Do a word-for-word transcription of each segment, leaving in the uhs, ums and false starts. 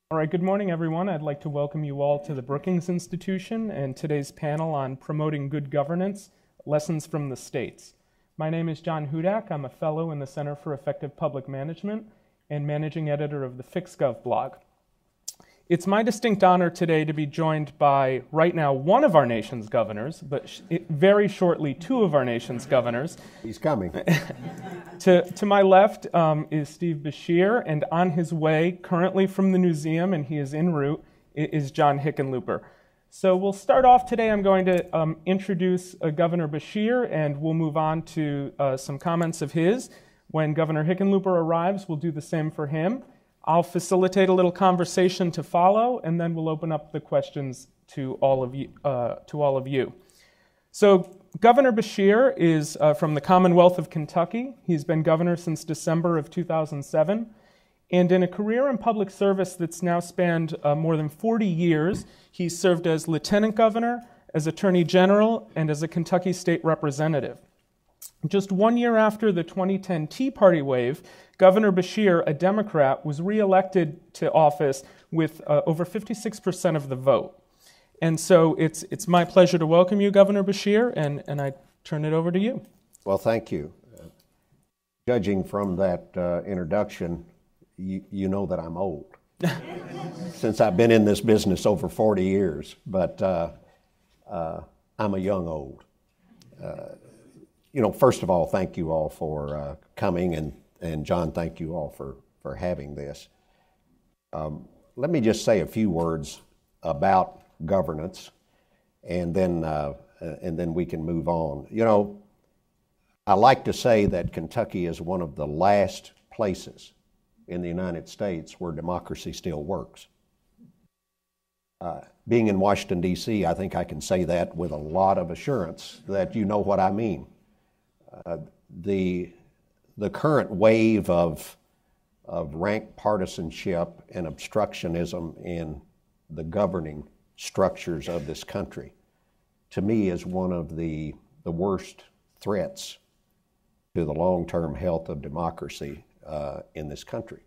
All right, good morning, everyone. I'd like to welcome you all to the Brookings Institution and today's panel on promoting good governance, lessons from the states. My name is John Hudak. I'm a fellow in the Center for Effective Public Management and managing editor of the FixGov blog. It's my distinct honor today to be joined by, right now, one of our nation's governors, but sh very shortly, two of our nation's governors. He's coming. to, to my left um, is Steve Beshear, and on his way, currently from the museum, and he is en route, is John Hickenlooper. So we'll start off today. I'm going to um, introduce uh, Governor Beshear, and we'll move on to uh, some comments of his. When Governor Hickenlooper arrives, we'll do the same for him. I'll facilitate a little conversation to follow, and then we'll open up the questions to all of you. Uh, to all of you. So Governor Beshear is uh, from the Commonwealth of Kentucky. He's been governor since December of two thousand seven. And in a career in public service that's now spanned uh, more than forty years, he's served as lieutenant governor, as attorney general, and as a Kentucky state representative. Just one year after the twenty ten Tea Party wave, Governor Beshear, a Democrat, was reelected to office with uh, over fifty-six percent of the vote. And so it's, it's my pleasure to welcome you, Governor Beshear, and, and I turn it over to you. Well, thank you. Uh, judging from that uh, introduction, you, you know that I'm old, since I've been in this business over forty years, but uh, uh, I'm a young old. Uh, you know, first of all, thank you all for uh, coming, and, and John, thank you all for, for having this. Um, let me just say a few words about governance, and then, uh, and then we can move on. You know, I like to say that Kentucky is one of the last places in the United States where democracy still works. Uh, being in Washington, D C, I think I can say that with a lot of assurance that you know what I mean. Uh, the, the current wave of, of rank partisanship and obstructionism in the governing structures of this country, to me, is one of the, the worst threats to the long-term health of democracy uh, in this country.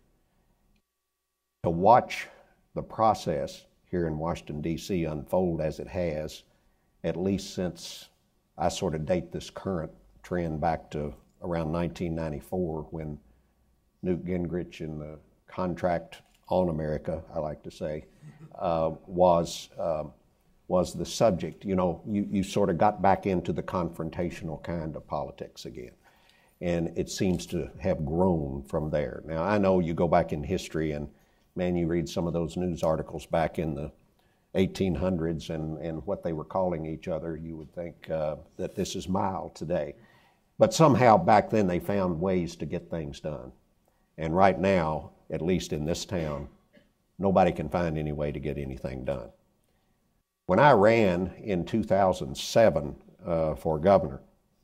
To watch the process here in Washington, D C unfold as it has, at least since I sort of date this current trend back to around nineteen ninety-four, when Newt Gingrich and the contract on America, I like to say, uh, was, uh, was the subject. You know, you, you sort of got back into the confrontational kind of politics again. And it seems to have grown from there. Now, I know you go back in history and, man, you read some of those news articles back in the eighteen hundreds and, and what they were calling each other, you would think uh, that this is mild today. But somehow back then they found ways to get things done. And right now, at least in this town, nobody can find any way to get anything done. When I ran in two thousand seven uh, for governor,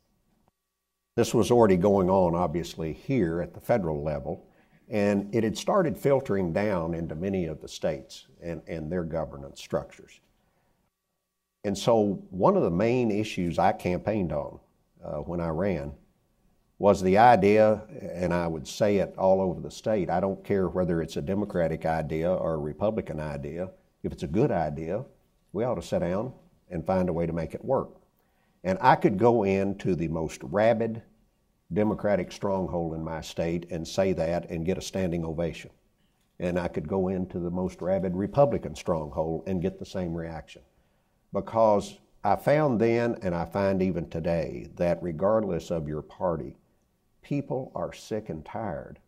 this was already going on, obviously, here at the federal level, and it had started filtering down into many of the states and, and their governance structures. And so one of the main issues I campaigned on uh, when I ran was the idea, and I would say it all over the state, I don't care whether it's a Democratic idea or a Republican idea, if it's a good idea, we ought to sit down and find a way to make it work. And I could go into the most rabid Democratic stronghold in my state and say that and get a standing ovation. And I could go into the most rabid Republican stronghold and get the same reaction. Because I found then, and I find even today, that regardless of your party, people are sick and tired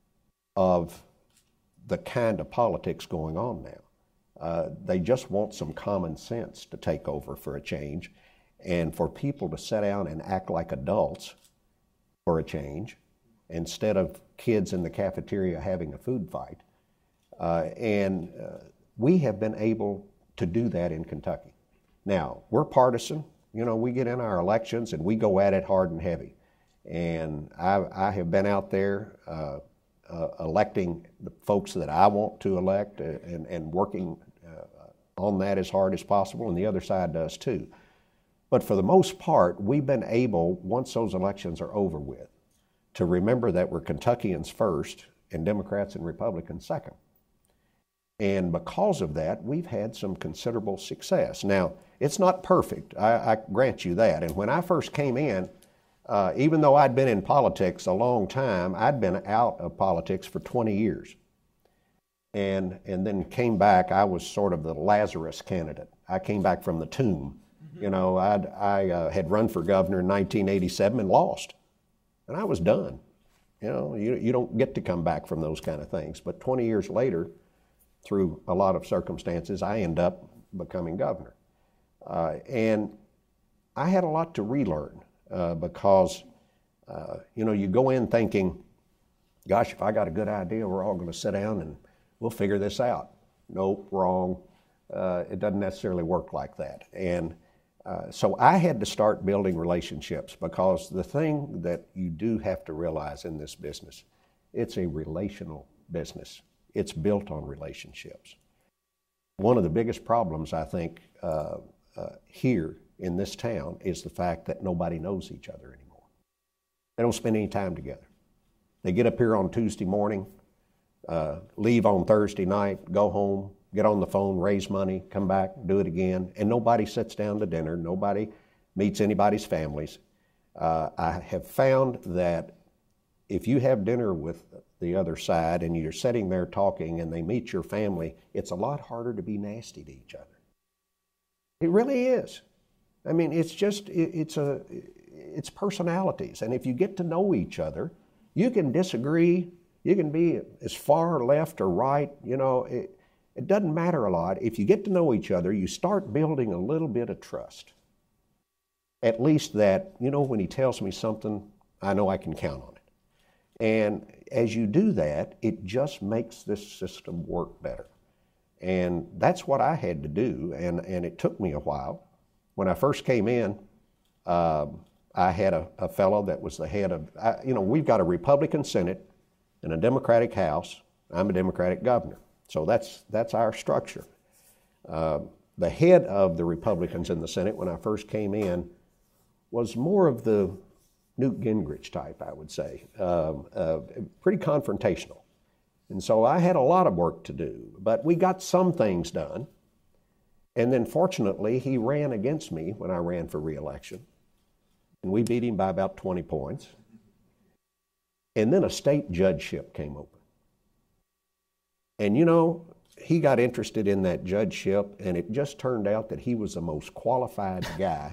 of the kind of politics going on now. Uh, they just want some common sense to take over for a change, and for people to sit down and act like adults for a change, instead of kids in the cafeteria having a food fight. Uh, and uh, we have been able to do that in Kentucky. Now, we're partisan. You know, we get in our elections and we go at it hard and heavy. And I, I have been out there uh, uh, electing the folks that I want to elect, uh, and, and working uh, on that as hard as possible, and the other side does too. But for the most part, we've been able, once those elections are over with, to remember that we're Kentuckians first and Democrats and Republicans second. And because of that, we've had some considerable success. Now, it's not perfect, I, I grant you that. And when I first came in, uh, even though I'd been in politics a long time, I'd been out of politics for twenty years. And, and then came back, I was sort of the Lazarus candidate. I came back from the tomb. Mm-hmm. You know, I'd, I uh, had run for governor in nineteen eighty-seven and lost. And I was done. You know, you, you don't get to come back from those kind of things. But twenty years later, through a lot of circumstances, I end up becoming governor. Uh, and I had a lot to relearn uh, because, uh, you know, you go in thinking, gosh, if I got a good idea, we're all going to sit down and we'll figure this out. Nope, wrong. Uh, it doesn't necessarily work like that. And uh, so I had to start building relationships, because the thing that you do have to realize in this business, it's a relational business. It's built on relationships. One of the biggest problems, I think, uh, uh, here in this town is the fact that nobody knows each other anymore. They don't spend any time together. They get up here on Tuesday morning, uh, leave on Thursday night, go home, get on the phone, raise money, come back, do it again, and nobody sits down to dinner. Nobody meets anybody's families. Uh, I have found that if you have dinner with the other side and you're sitting there talking and they meet your family, it's a lot harder to be nasty to each other. It really is. I mean, it's just, it, it's a, it's personalities. And if you get to know each other, you can disagree, you can be as far left or right, you know, it, it doesn't matter a lot. If you get to know each other, you start building a little bit of trust. At least that, you know, when he tells me something, I know I can count on it. And as you do that, it just makes this system work better. And that's what I had to do, and, and it took me a while. When I first came in, uh, I had a, a fellow that was the head of, I, you know, we've got a Republican Senate and a Democratic House. I'm a Democratic governor. So that's, that's our structure. Uh, the head of the Republicans in the Senate when I first came in was more of the Newt Gingrich type, I would say, um, uh, pretty confrontational. And so I had a lot of work to do, but we got some things done. And then fortunately, he ran against me when I ran for re-election. And we beat him by about twenty points. And then a state judgeship came open. And you know, he got interested in that judgeship, and it just turned out that he was the most qualified guy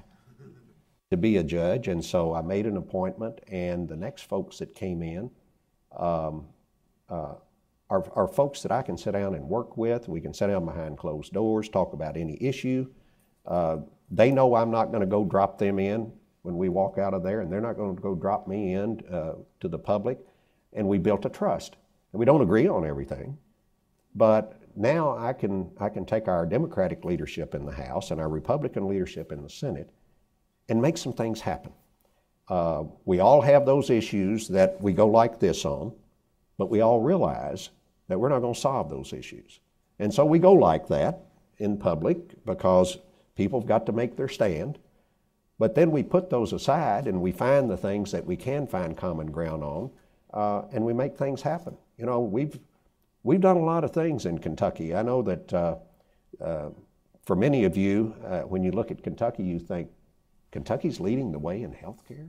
to be a judge. And so I made an appointment, and the next folks that came in um, uh, are, are folks that I can sit down and work with. We can sit down behind closed doors, talk about any issue. Uh, they know I'm not going to go drop them in when we walk out of there, and they're not going to go drop me in uh, to the public. And we built a trust. And we don't agree on everything, but now I can, I can take our Democratic leadership in the House and our Republican leadership in the Senate and make some things happen. Uh, we all have those issues that we go like this on, but we all realize that we're not going to solve those issues. And so we go like that in public because people have got to make their stand. But then we put those aside and we find the things that we can find common ground on, uh, and we make things happen. You know, we've, we've done a lot of things in Kentucky. I know that uh, uh, for many of you, uh, when you look at Kentucky, you think, Kentucky's leading the way in healthcare?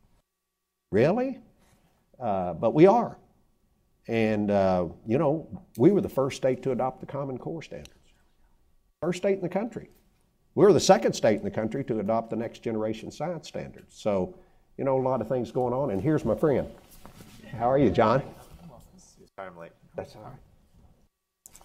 Really? Uh, but we are. And, uh, you know, we were the first state to adopt the Common Core standards. First state in the country. We were the second state in the country to adopt the next generation science standards. So, you know, a lot of things going on. And here's my friend. How are you, John? Sorry I'm late. That's all right.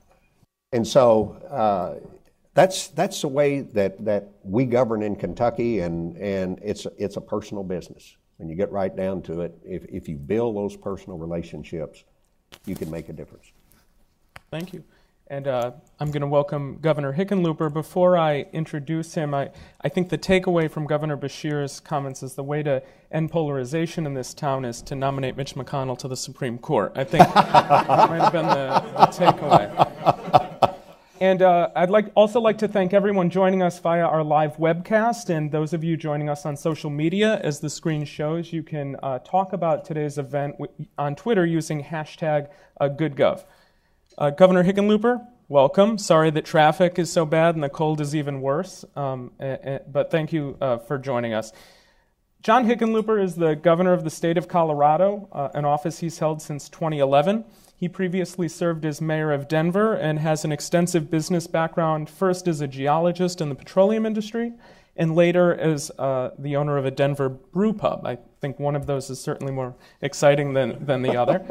And so, uh, That's, that's the way that, that we govern in Kentucky, and, and it's, it's a personal business. When you get right down to it, if, if you build those personal relationships, you can make a difference. Thank you. And uh, I'm going to welcome Governor Hickenlooper. Before I introduce him, I, I think the takeaway from Governor Beshear's comments is the way to end polarization in this town is to nominate Mitch McConnell to the Supreme Court. I think that might have been the, the takeaway. And uh, I'd like also like to thank everyone joining us via our live webcast, and those of you joining us on social media. As the screen shows, you can uh, talk about today's event w- on Twitter using hashtag uh, GoodGov. Uh, Governor Hickenlooper, welcome. Sorry that traffic is so bad and the cold is even worse, um, uh, uh, but thank you uh, for joining us. John Hickenlooper is the governor of the state of Colorado, uh, an office he's held since twenty eleven. He previously served as mayor of Denver and has an extensive business background, first as a geologist in the petroleum industry, and later as uh, the owner of a Denver brew pub. I think one of those is certainly more exciting than, than the other.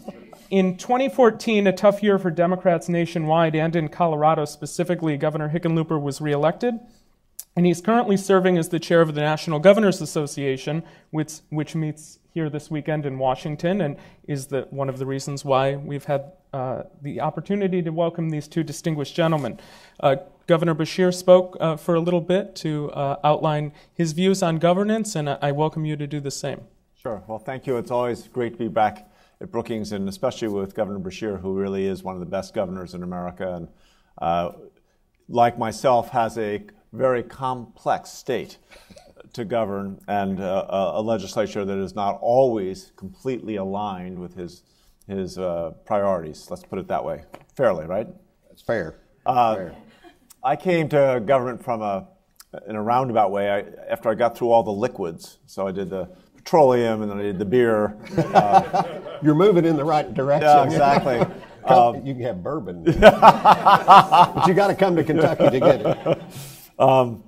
In twenty fourteen, a tough year for Democrats nationwide and in Colorado specifically, Governor Hickenlooper was reelected. And he's currently serving as the chair of the National Governors Association, which, which meets here this weekend in Washington, and is the, one of the reasons why we've had uh, the opportunity to welcome these two distinguished gentlemen. Uh, Governor Beshear spoke uh, for a little bit to uh, outline his views on governance, and I, I welcome you to do the same. Sure. Well, thank you. It's always great to be back at Brookings, and especially with Governor Beshear, who really is one of the best governors in America, and uh, like myself, has a very complex state to govern, and uh, a legislature that is not always completely aligned with his his uh, priorities. Let's put it that way, fairly, right? That's fair. Uh, fair. I came to government from a in a roundabout way. I, after I got through all the liquids, so I did the petroleum, and then I did the beer. Uh, You're moving in the right direction. Yeah, exactly. um, you can have bourbon, but you got to come to Kentucky to get it. Um,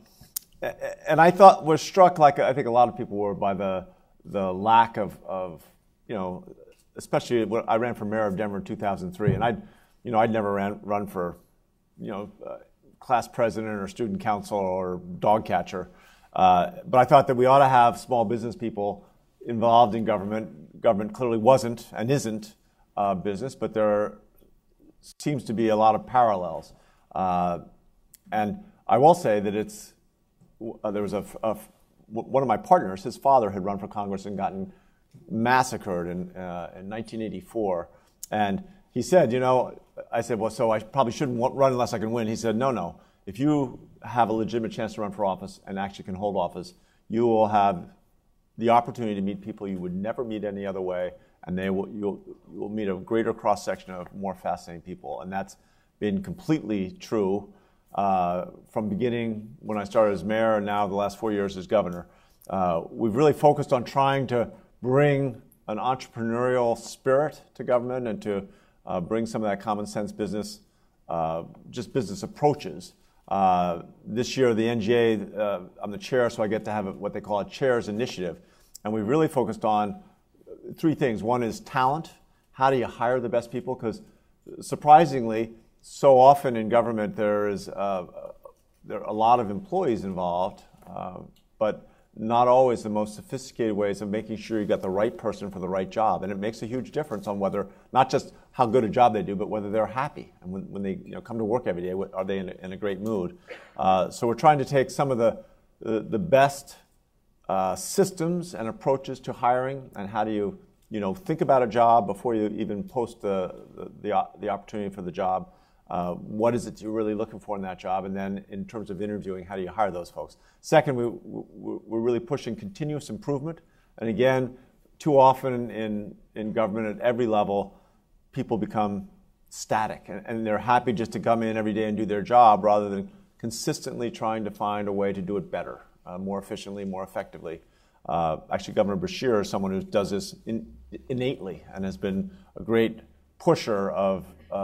and I thought was struck, like I think a lot of people were, by the the lack of, of you know, especially when I ran for mayor of Denver in two thousand three, and I'd, you know, I'd never ran run for, you know, uh, class president or student council or dog catcher, uh, but I thought that we ought to have small business people involved in government. Government clearly wasn't and isn't uh, business, but there seems to be a lot of parallels, uh, and I will say that it's, uh, there was a, a, one of my partners, his father had run for Congress and gotten massacred in, uh, in nineteen eighty-four. And he said, you know, I said, well, so I probably shouldn't run unless I can win. He said, no, no. If you have a legitimate chance to run for office and actually can hold office, you will have the opportunity to meet people you would never meet any other way, and they will, you'll, you'll meet a greater cross-section of more fascinating people. And that's been completely true. Uh, from beginning when I started as mayor and now the last four years as governor. Uh, we've really focused on trying to bring an entrepreneurial spirit to government and to uh, bring some of that common sense business, uh, just business approaches. Uh, this year, the N G A, uh, I'm the chair, so I get to have a, what they call a chair's initiative. And we've really focused on three things. One is talent. How do you hire the best people? Because surprisingly, so often in government, there is uh, there are a lot of employees involved, uh, but not always the most sophisticated ways of making sure you got the right person for the right job. And it makes a huge difference on whether, not just how good a job they do, but whether they're happy. And when, when they you know, come to work every day, are they in a, in a great mood? Uh, so we're trying to take some of the, the, the best uh, systems and approaches to hiring, and how do you, you know, think about a job before you even post the, the, the, the opportunity for the job. Uh, what is it you're really looking for in that job? And then in terms of interviewing, how do you hire those folks? Second, we, we, we're really pushing continuous improvement. And again, too often in, in government at every level, people become static. And, and they're happy just to come in every day and do their job rather than consistently trying to find a way to do it better, uh, more efficiently, more effectively. Uh, actually, Governor Beshear is someone who does this in, innately and has been a great pusher of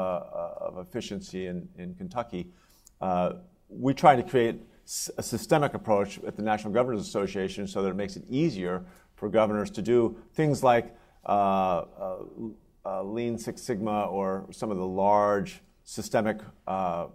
Uh, of efficiency in, in Kentucky. Uh, we try to create a systemic approach at the National Governors Association so that it makes it easier for governors to do things like uh, uh, uh, Lean Six Sigma or some of the large systemic uh,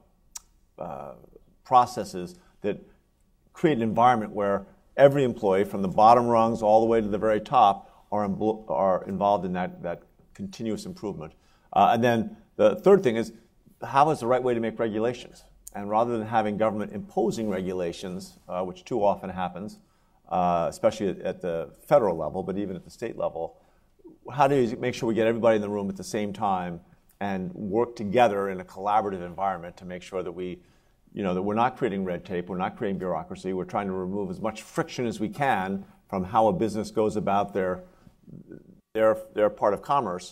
uh, processes that create an environment where every employee from the bottom rungs all the way to the very top are, in, are involved in that, that continuous improvement. Uh, and then the third thing is, how is the right way to make regulations? And rather than having government imposing regulations, uh, which too often happens, uh, especially at, at the federal level, but even at the state level, how do you make sure we get everybody in the room at the same time and work together in a collaborative environment to make sure that we, you know, that we're not creating red tape, we're not creating bureaucracy, we're trying to remove as much friction as we can from how a business goes about their their their part of commerce.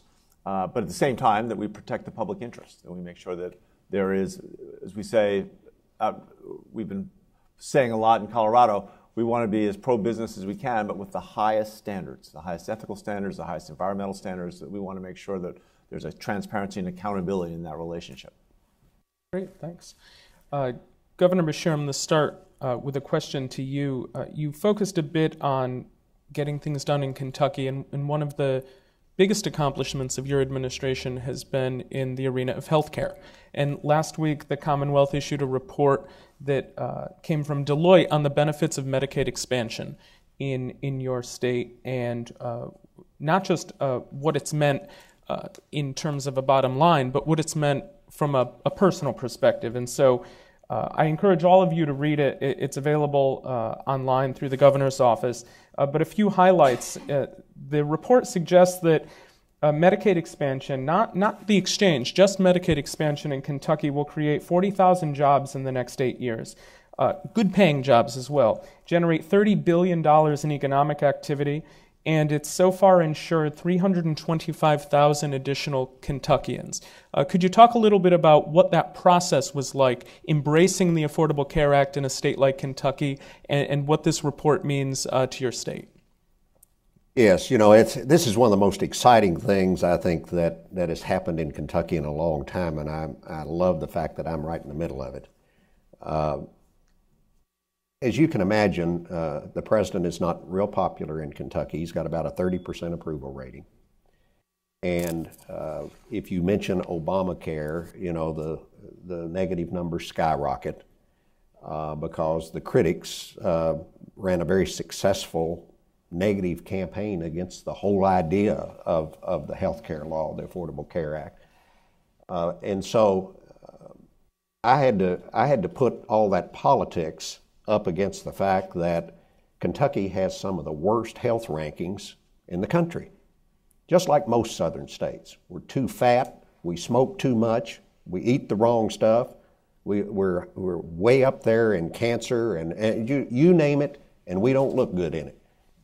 uh, but at the same time that we protect the public interest and we make sure that there is, as we say, uh, we've been saying a lot in Colorado, we want to be as pro-business as we can, but with the highest standards, the highest ethical standards, the highest environmental standards, that we want to make sure that there's a transparency and accountability in that relationship. Great, thanks. Uh, Governor Beshear, I'm going to start uh, with a question to you. Uh, you focused a bit on getting things done in Kentucky, and, and one of the biggest accomplishments of your administration has been in the arena of healthcare. And last week, the Commonwealth issued a report that uh, came from Deloitte on the benefits of Medicaid expansion in, in your state, and uh, not just uh, what it's meant uh, in terms of a bottom line, but what it's meant from a, a personal perspective. And so uh, I encourage all of you to read it. it it's available uh, online through the governor's office. Uh, but a few highlights. Uh, the report suggests that uh, Medicaid expansion, not, not the exchange, just Medicaid expansion in Kentucky will create forty thousand jobs in the next eight years. Uh, good paying jobs as well. Generate thirty billion dollars in economic activity, and it's so far insured three hundred twenty-five thousand additional Kentuckians. Uh, could you talk a little bit about what that process was like, embracing the Affordable Care Act in a state like Kentucky, and, and what this report means uh, to your state? Yes, you know, it's this is one of the most exciting things I think that, that has happened in Kentucky in a long time, and I, I love the fact that I'm right in the middle of it. Uh, As you can imagine, uh, the president is not real popular in Kentucky. He's got about a thirty percent approval rating. And uh, if you mention Obamacare, you know, the, the negative numbers skyrocket uh, because the critics uh, ran a very successful negative campaign against the whole idea of, of the health care law, the Affordable Care Act. Uh, and so uh, I had to, I had to put all that politics up against the fact that Kentucky has some of the worst health rankings in the country, just like most southern states. We're too fat, we smoke too much, we eat the wrong stuff, we, we're, we're way up there in cancer, and, and you, you name it, and we don't look good in it.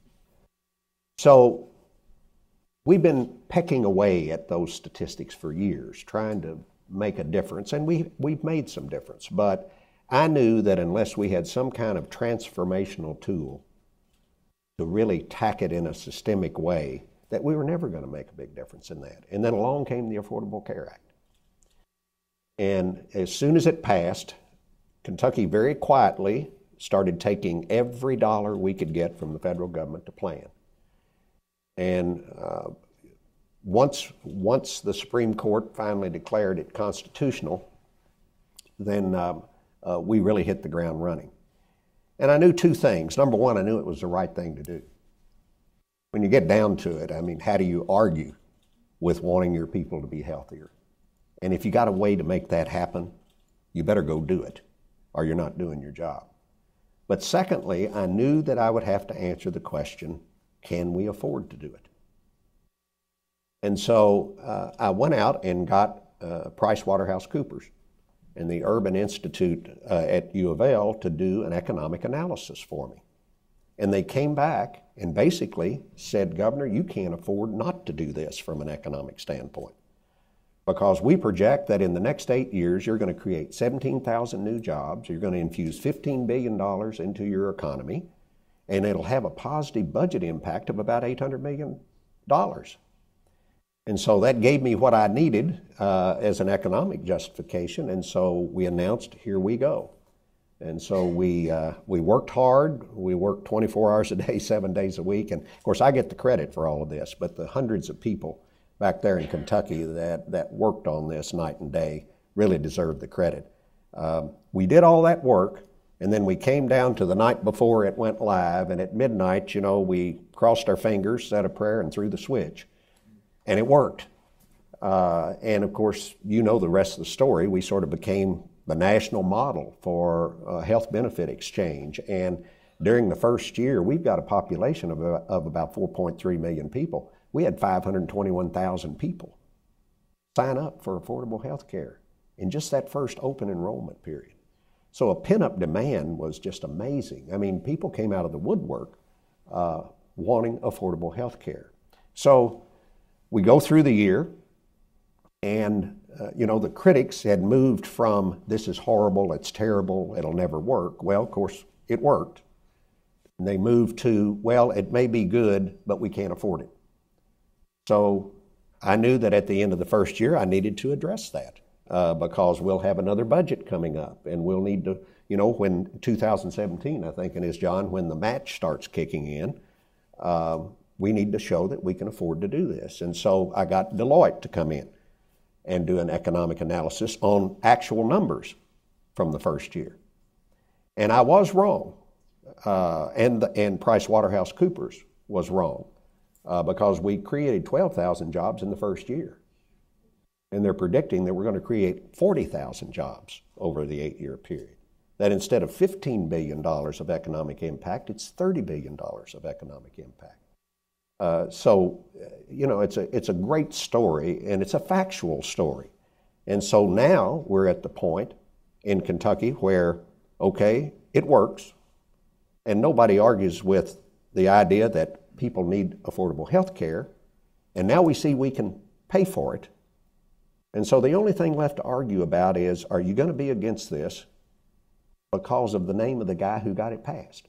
So we've been pecking away at those statistics for years, trying to make a difference, and we, we've made some difference, but I knew that unless we had some kind of transformational tool to really tack it in a systemic way, that we were never going to make a big difference in that. And then along came the Affordable Care Act. And as soon as it passed, Kentucky very quietly started taking every dollar we could get from the federal government to plan. And uh, once, once the Supreme Court finally declared it constitutional, then um, Uh, we really hit the ground running. And I knew two things. Number one, I knew it was the right thing to do. When you get down to it, I mean, how do you argue with wanting your people to be healthier? And if you got a way to make that happen, you better go do it, or you're not doing your job. But secondly, I knew that I would have to answer the question, can we afford to do it? And so uh, I went out and got uh, PricewaterhouseCoopers and the Urban Institute uh, at U of L to do an economic analysis for me. And they came back and basically said, Governor, you can't afford not to do this from an economic standpoint, because we project that in the next eight years, you're going to create seventeen thousand new jobs, you're going to infuse fifteen billion dollars into your economy, and it'll have a positive budget impact of about eight hundred million dollars. And so that gave me what I needed uh, as an economic justification, and so we announced, here we go. And so we, uh, we worked hard, we worked twenty-four hours a day, seven days a week, and of course I get the credit for all of this, but the hundreds of people back there in Kentucky that, that worked on this night and day really deserve the credit. Um, we did all that work, and then we came down to the night before it went live, and at midnight, you know, we crossed our fingers, said a prayer, and threw the switch. And it worked. Uh, and of course, you know the rest of the story. We sort of became the national model for uh, health benefit exchange. And during the first year, we've got a population of, uh, of about four point three million people. We had five hundred twenty-one thousand people sign up for affordable health care in just that first open enrollment period. So a pent-up demand was just amazing. I mean, people came out of the woodwork uh, wanting affordable health care. So we go through the year, And, uh, you know, the critics had moved from this is horrible, it's terrible, it'll never work. Well, of course, it worked. And they moved to, well, it may be good, but we can't afford it. So I knew that at the end of the first year, I needed to address that uh, because we'll have another budget coming up, and we'll need to, you know, when two thousand seventeen, I think it is, John, when the match starts kicking in, uh, we need to show that we can afford to do this. And so I got Deloitte to come in and do an economic analysis on actual numbers from the first year. And I was wrong. Uh, and, the, and PricewaterhouseCoopers was wrong uh, because we created twelve thousand jobs in the first year. And they're predicting that we're going to create forty thousand jobs over the eight-year period. That instead of fifteen billion dollars of economic impact, it's thirty billion dollars of economic impact. Uh, so, you know, it's a, it's a great story, and it's a factual story. And so now we're at the point in Kentucky where, okay, it works. And nobody argues with the idea that people need affordable health care. And now we see we can pay for it. And so the only thing left to argue about is, are you going to be against this because of the name of the guy who got it passed?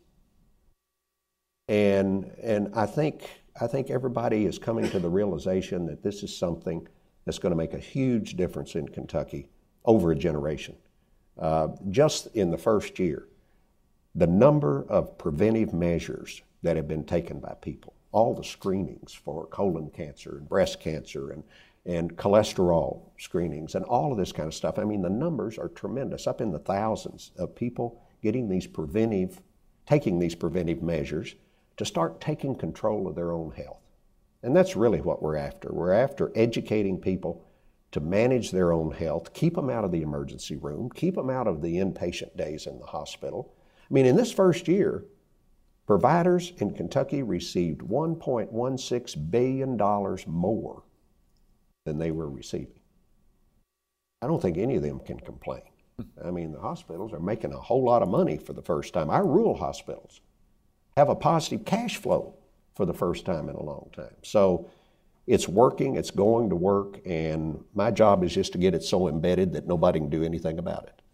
And, and I think, I think everybody is coming to the realization that this is something that's going to make a huge difference in Kentucky over a generation. Uh, just in the first year, the number of preventive measures that have been taken by people, all the screenings for colon cancer and breast cancer and, and cholesterol screenings and all of this kind of stuff. I mean, the numbers are tremendous, up in the thousands of people getting these preventive, taking these preventive measures to start taking control of their own health. And that's really what we're after. We're after educating people to manage their own health, keep them out of the emergency room, keep them out of the inpatient days in the hospital. I mean, in this first year, providers in Kentucky received one point one six billion dollars more than they were receiving. I don't think any of them can complain. I mean, the hospitals are making a whole lot of money for the first time. Our rural hospitals have a positive cash flow for the first time in a long time. So it's working, it's going to work, and my job is just to get it so embedded that nobody can do anything about it.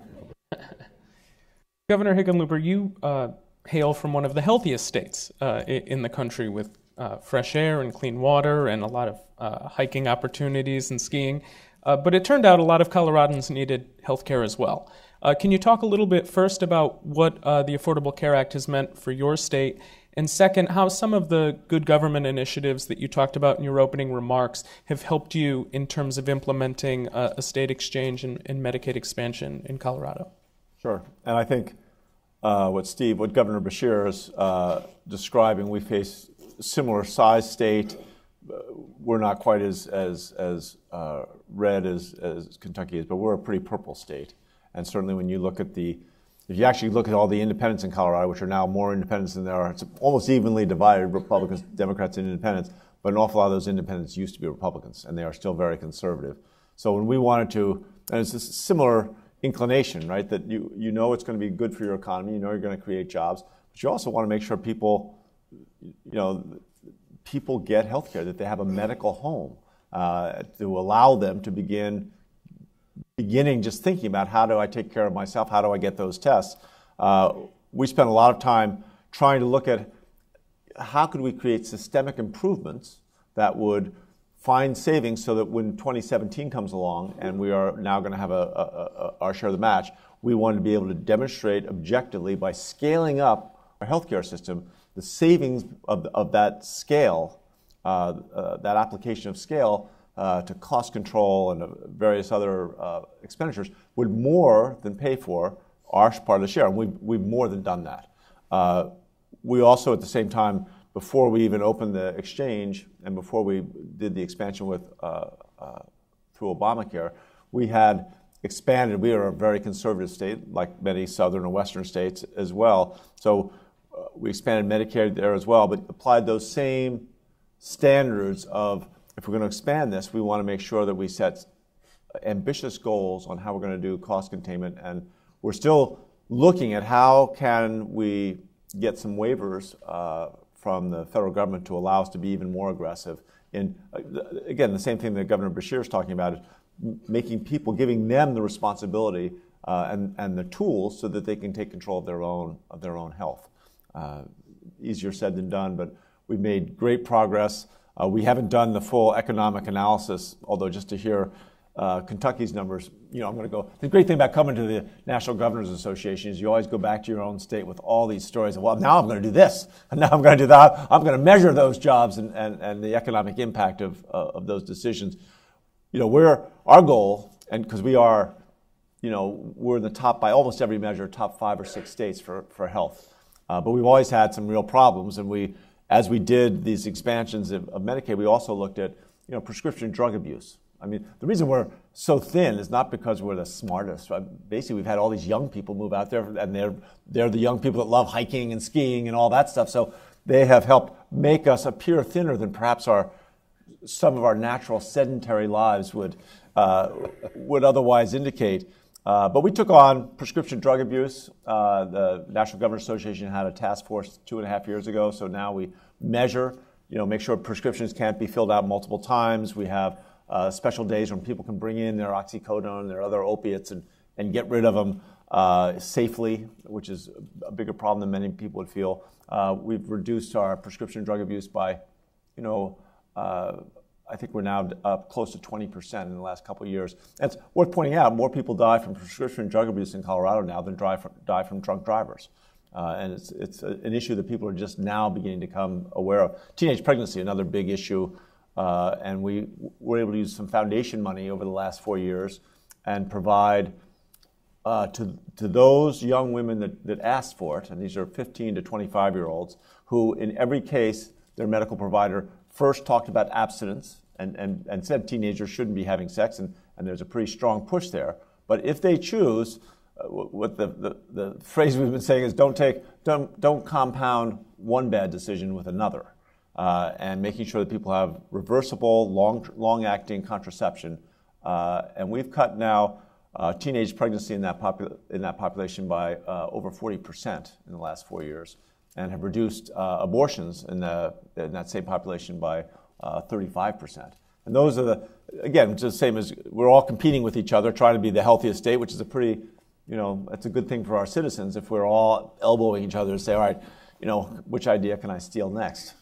Governor Hickenlooper, you uh, hail from one of the healthiest states uh, in the country with uh, fresh air and clean water and a lot of uh, hiking opportunities and skiing. Uh, but it turned out a lot of Coloradans needed health care as well. Uh, can you talk a little bit first about what uh, the Affordable Care Act has meant for your state? And second, how some of the good government initiatives that you talked about in your opening remarks have helped you in terms of implementing a, a state exchange and, and Medicaid expansion in Colorado? Sure. And I think uh, what Steve, what Governor Beshear is uh, describing, we face a similar size state. We're not quite as as, as uh, red as, as Kentucky is, but we're a pretty purple state. And certainly when you look at the, if you actually look at all the independents in Colorado, which are now more independents than there are, it's almost evenly divided, Republicans, Democrats, and independents, but an awful lot of those independents used to be Republicans, and they are still very conservative. So when we wanted to, and it's a similar inclination, right, that you, you know it's going to be good for your economy, you know you're going to create jobs, but you also want to make sure people, you know, people get health care, that they have a medical home, uh, to allow them to begin beginning just thinking about how do I take care of myself, how do I get those tests. Uh, we spent a lot of time trying to look at how could we create systemic improvements that would find savings so that when twenty seventeen comes along and we are now going to have a, a, a, our share of the match, we wanted to be able to demonstrate objectively by scaling up our healthcare system the savings of, of that scale, uh, uh, that application of scale uh, to cost control and uh, various other uh, expenditures would more than pay for our part of the share. And we've, we've more than done that. Uh, we also, at the same time, before we even opened the exchange and before we did the expansion with uh, uh, through Obamacare, we had expanded. We are a very conservative state, like many southern and western states as well. So uh, we expanded Medicare there as well, but applied those same standards of, if we're going to expand this, we want to make sure that we set ambitious goals on how we're going to do cost containment. And we're still looking at how can we get some waivers uh, from the federal government to allow us to be even more aggressive in, uh, again, the same thing that Governor Beshear is talking about, is making people, giving them the responsibility uh, and, and the tools so that they can take control of their own, of their own health. Uh, easier said than done, but we've made great progress. Uh, we haven't done the full economic analysis, although just to hear uh, Kentucky's numbers, you know, I'm going to go. The great thing about coming to the National Governors Association is you always go back to your own state with all these stories of, well, now I'm going to do this, and now I'm going to do that. I'm going to measure those jobs and, and, and the economic impact of, uh, of those decisions. You know, we're, our goal, and because we are, you know, we're in the top by almost every measure, top five or six states for, for health. Uh, but we've always had some real problems, and we, as we did these expansions of, of Medicaid, we also looked at, you know, prescription drug abuse. I mean, the reason we're so thin is not because we're the smartest. Basically, we've had all these young people move out there, and they're they're the young people that love hiking and skiing and all that stuff. So they have helped make us appear thinner than perhaps our some of our natural sedentary lives would uh, would otherwise indicate. Uh, but we took on prescription drug abuse. Uh, the National Governors Association had a task force two and a half years ago. So now we measure, you know, make sure prescriptions can't be filled out multiple times. We have uh, special days when people can bring in their oxycodone, their other opiates, and, and get rid of them uh, safely, which is a bigger problem than many people would feel. Uh, we've reduced our prescription drug abuse by, you know, uh, I think we're now up close to twenty percent in the last couple of years. And it's worth pointing out, more people die from prescription drug abuse in Colorado now than die from, die from drunk drivers. Uh, and it's, it's a, an issue that people are just now beginning to become aware of. Teenage pregnancy, another big issue. Uh, and we were able to use some foundation money over the last four years and provide uh, to, to those young women that, that asked for it, and these are fifteen to twenty-five-year-olds, who in every case, their medical provider first talked about abstinence and, and, and said teenagers shouldn't be having sex, and, and there's a pretty strong push there. But if they choose, uh, what the, the, the phrase we've been saying is don't take, don't, don't compound one bad decision with another. Uh, and making sure that people have reversible, long, long-acting contraception. Uh, and we've cut now uh, teenage pregnancy in that, popul- in that population by uh, over forty percent in the last four years, and have reduced uh, abortions in, the, in that same population by uh, thirty-five percent. And those are the, again, just the same as we're all competing with each other, trying to be the healthiest state, which is a pretty, you know, it's a good thing for our citizens if we're all elbowing each other to say, all right, you know, which idea can I steal next?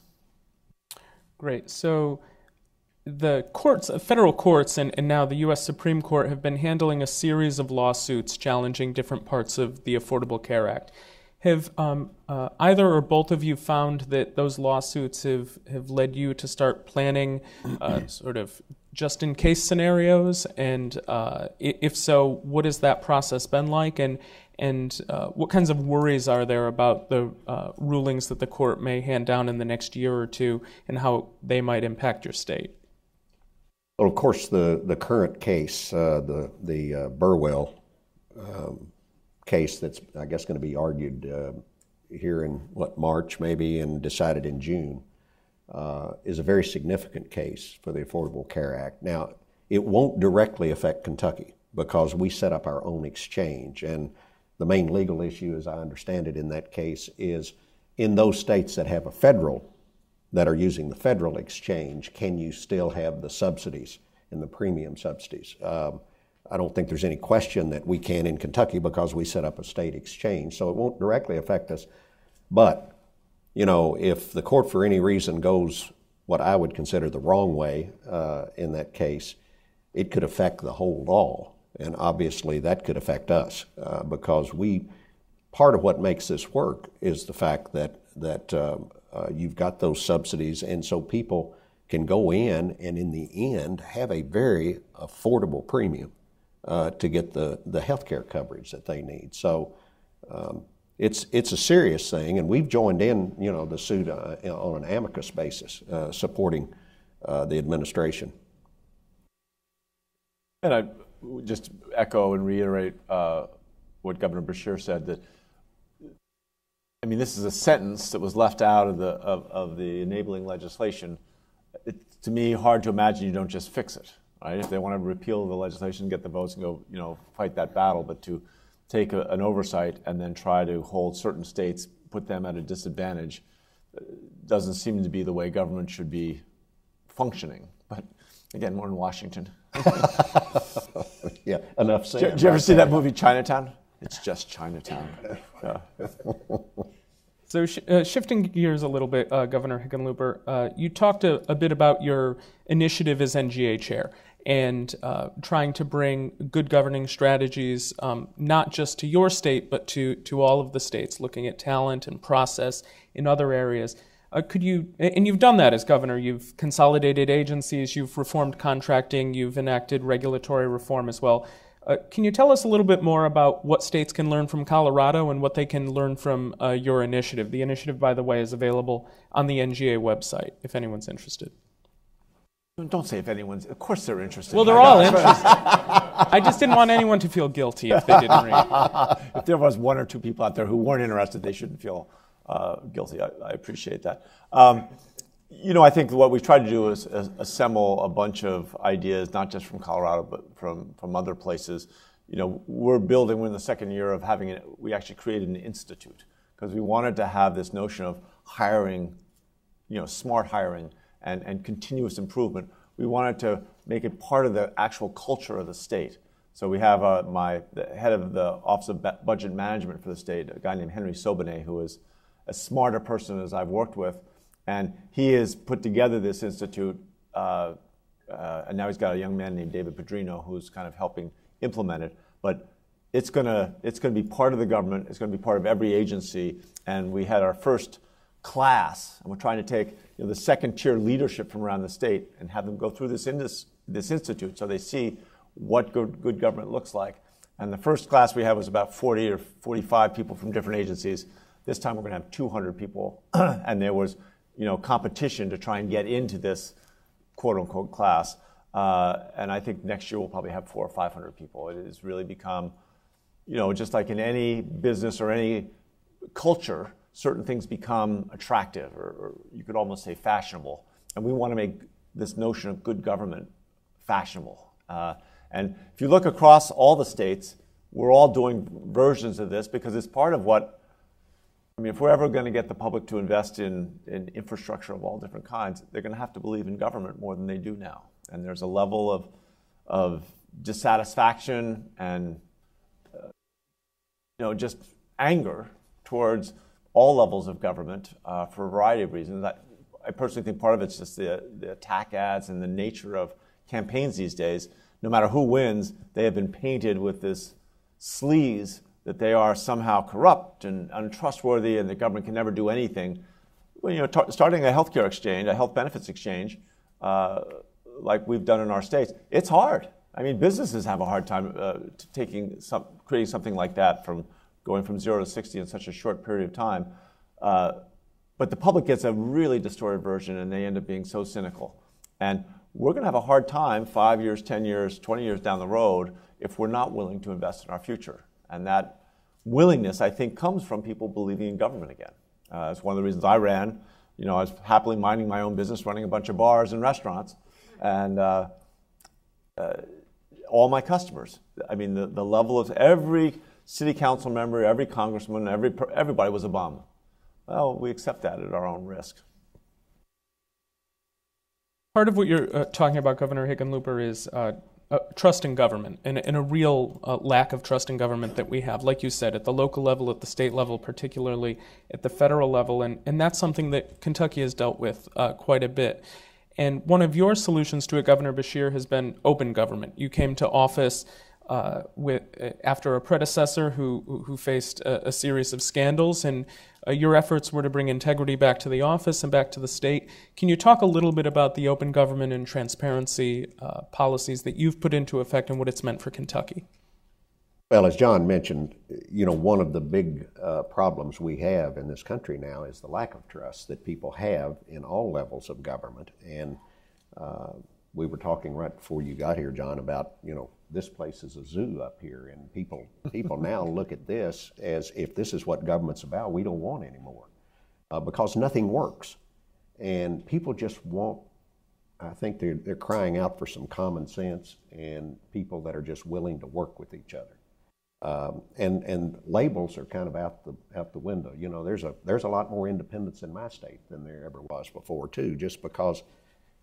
Great. So the courts, federal courts, and, and now the U S Supreme Court have been handling a series of lawsuits challenging different parts of the Affordable Care Act. Have um, uh, either or both of you found that those lawsuits have, have led you to start planning uh, sort of just-in-case scenarios? And uh, if so, what has that process been like? And and uh, what kinds of worries are there about the uh, rulings that the court may hand down in the next year or two, and how they might impact your state? Well, of course, the, the current case, uh, the, the uh, Burwell um, case that's, I guess, going to be argued uh, here in, what, March maybe, and decided in June, uh, is a very significant case for the Affordable Care Act. Now, it won't directly affect Kentucky because we set up our own exchange, and the main legal issue, as I understand it in that case, is in those states that have a federal, that are using the federal exchange, can you still have the subsidies and the premium subsidies? Um, I don't think there's any question that we can in Kentucky because we set up a state exchange, so it won't directly affect us. But, you know, if the court for any reason goes what I would consider the wrong way uh, in that case, it could affect the whole law. And obviously that could affect us uh, because we, part of what makes this work is the fact that, that um, uh, you've got those subsidies, and so people can go in and in the end have a very affordable premium uh, to get the, the health care coverage that they need. So um, it's, it's a serious thing, and we've joined in, you know, the suit uh, on an amicus basis, uh, supporting uh, the administration. And I just echo and reiterate uh, what Governor Beshear said, that, I mean, this is a sentence that was left out of the, of, of the enabling legislation. It's, to me, hard to imagine you don't just fix it, right? If they want to repeal the legislation, get the votes and go, you know, fight that battle, but to take a, an oversight and then try to hold certain states, put them at a disadvantage, doesn't seem to be the way government should be functioning. But again, we're in Washington. Yeah, enough said. Did you ever see that movie Chinatown? It's just Chinatown. Yeah. So sh uh, shifting gears a little bit, uh, Governor Hickenlooper, uh, you talked a, a bit about your initiative as N G A chair and uh, trying to bring good governing strategies, um, not just to your state, but to, to all of the states, looking at talent and process in other areas. Uh, could you, and you've done that as governor, you've consolidated agencies, you've reformed contracting, you've enacted regulatory reform as well. Uh, can you tell us a little bit more about what states can learn from Colorado and what they can learn from uh, your initiative? The initiative, by the way, is available on the N G A website, if anyone's interested. Don't say if anyone's, of course they're interested. Well, they're all interested. I just didn't want anyone to feel guilty if they didn't read. If there was one or two people out there who weren't interested, they shouldn't feel uh, guilty. I, I appreciate that. Um, You know, I think what we've tried to do is, is assemble a bunch of ideas, not just from Colorado, but from, from other places. You know, we're building, we're in the second year of having it, we actually created an institute because we wanted to have this notion of hiring, you know, smart hiring and, and continuous improvement. We wanted to make it part of the actual culture of the state. So we have uh, my, the head of the Office of Budget Management for the state, a guy named Henry Sobonet, who is as smart a person as I've worked with. And he has put together this institute, uh, uh, and now he's got a young man named David Pedrino who's kind of helping implement it. But it's gonna it's gonna be part of the government. It's gonna be part of every agency. And we had our first class, and we're trying to take you know, the second tier leadership from around the state and have them go through this indus, this institute so they see what good, good government looks like. And the first class we had was about forty or forty-five people from different agencies. This time we're gonna have two hundred people, and there was you know, competition to try and get into this quote-unquote class. Uh, and I think next year we'll probably have four or five hundred people. It has really become, you know, just like in any business or any culture, certain things become attractive, or, or you could almost say fashionable. And we want to make this notion of good government fashionable. Uh, and if you look across all the states, we're all doing versions of this because it's part of what I mean, if we're ever going to get the public to invest in, in infrastructure of all different kinds, they're going to have to believe in government more than they do now. And there's a level of, of dissatisfaction and uh, you know, just anger towards all levels of government uh, for a variety of reasons. I, I personally think part of it's just the, the attack ads and the nature of campaigns these days. No matter who wins, they have been painted with this sleaze that they are somehow corrupt and untrustworthy and the government can never do anything. Well, you know, t starting a healthcare exchange, a health benefits exchange, uh, like we've done in our states, it's hard. I mean, businesses have a hard time uh, taking some, creating something like that from going from zero to sixty in such a short period of time. Uh, but the public gets a really distorted version and they end up being so cynical. And we're going to have a hard time five years, ten years, twenty years down the road if we're not willing to invest in our future. And that willingness, I think, comes from people believing in government again. Uh, it's one of the reasons I ran. You know, I was happily minding my own business, running a bunch of bars and restaurants. And uh, uh, all my customers, I mean, the, the level of every city council member, every congressman, every, everybody was a bum. Well, we accept that at our own risk. Part of what you're uh, talking about, Governor Hickenlooper, is uh, Uh, trust in government and, and a real uh, lack of trust in government that we have, like you said, at the local level, at the state level, particularly at the federal level. And, and that's something that Kentucky has dealt with uh, quite a bit. And one of your solutions to it, Governor Beshear, has been open government. You came to office uh, with, uh, after a predecessor who, who faced a, a series of scandals, and uh, your efforts were to bring integrity back to the office and back to the state. Can you talk a little bit about the open government and transparency uh, policies that you've put into effect and what it's meant for Kentucky? Well, as John mentioned, you know, one of the big uh, problems we have in this country now is the lack of trust that people have in all levels of government. And uh, we were talking right before you got here, John, about, you know, this place is a zoo up here, and people people now look at this as if this is what government's about, we don't want anymore, uh, because nothing works. And people just want, I think they're, they're crying out for some common sense and people that are just willing to work with each other. Um, and, and labels are kind of out the, out the window. You know, there's a, there's a lot more independence in my state than there ever was before, too, just because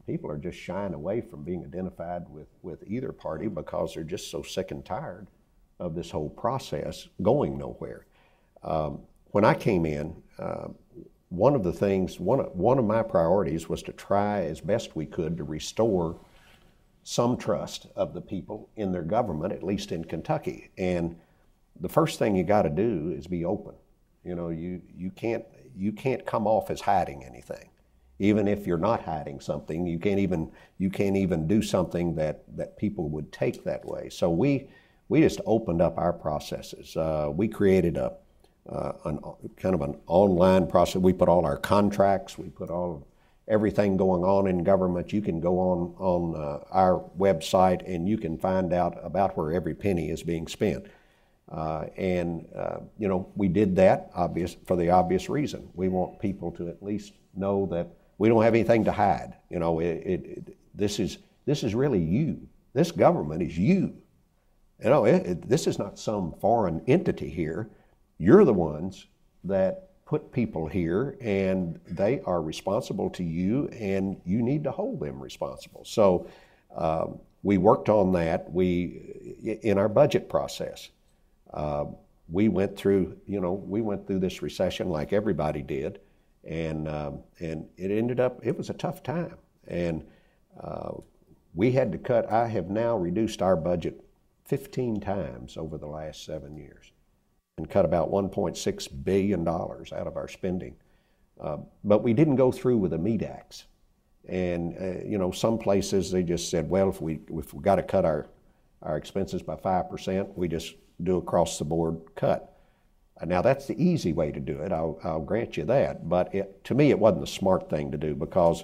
people are just shying away from being identified with, with either party because they're just so sick and tired of this whole process going nowhere. Um, when I came in, uh, one of the things, one of, one of my priorities was to try as best we could to restore some trust of the people in their government, at least in Kentucky. And the first thing you got to do is be open. You know, you, you can't you can't come off as hiding anything. Even if you're not hiding something, you can't even you can't even do something that, that people would take that way. So we we just opened up our processes. Uh, we created a uh, an kind of an online process. We put all our contracts, we put all everything going on in government. You can go on on uh, our website and you can find out about where every penny is being spent. Uh, and uh, you know, we did that obvious for the obvious reason. We want people to at least know that we don't have anything to hide. You know, it, it, it, this is this is really you. This government is you. You know, it, it, this is not some foreign entity here. You're the ones that put people here, and they are responsible to you, and you need to hold them responsible. So um, we worked on that. We in our budget process. Uh, we went through, you know, we went through this recession like everybody did, and um, and it ended up, it was a tough time, and uh, we had to cut. I have now reduced our budget fifteen times over the last seven years, and cut about one point six billion dollars out of our spending. Uh, but we didn't go through with a meat axe, and uh, you know, some places they just said, well, if we if we got to cut our our expenses by five percent, we just do across the board cut. Now that's the easy way to do it, I'll, I'll grant you that, but it, to me it wasn't the smart thing to do, because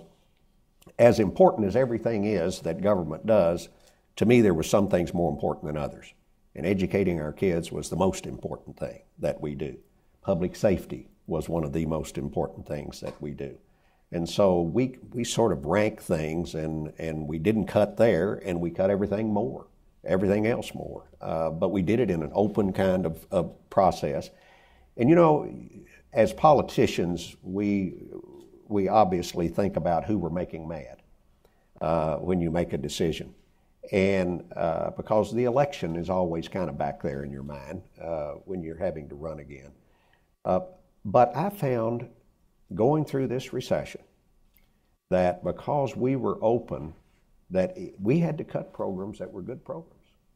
as important as everything is that government does, to me there were some things more important than others. And educating our kids was the most important thing that we do. Public safety was one of the most important things that we do. And so we, we sort of rank things, and, and we didn't cut there, and we cut everything more. everything else more. Uh, but we did it in an open kind of, of process. And you know, as politicians, we, we obviously think about who we're making mad uh, when you make a decision. And uh, because the election is always kind of back there in your mind uh, when you're having to run again. Uh, but I found going through this recession that because we were open, that we had to cut programs that were good programs.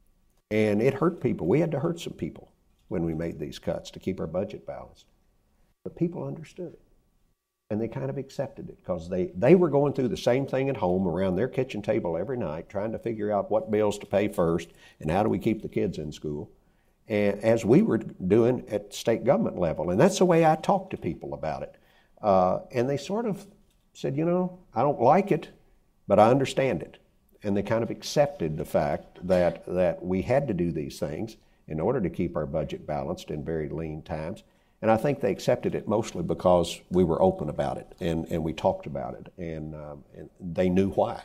And it hurt people. We had to hurt some people when we made these cuts to keep our budget balanced. But people understood it. And they kind of accepted it because they, they were going through the same thing at home around their kitchen table every night, trying to figure out what bills to pay first and how do we keep the kids in school, and as we were doing at state government level. And that's the way I talked to people about it. Uh, and they sort of said, you know, I don't like it, but I understand it. And they kind of accepted the fact that, that we had to do these things in order to keep our budget balanced in very lean times. And I think they accepted it mostly because we were open about it and, and we talked about it, and, um, and they knew why.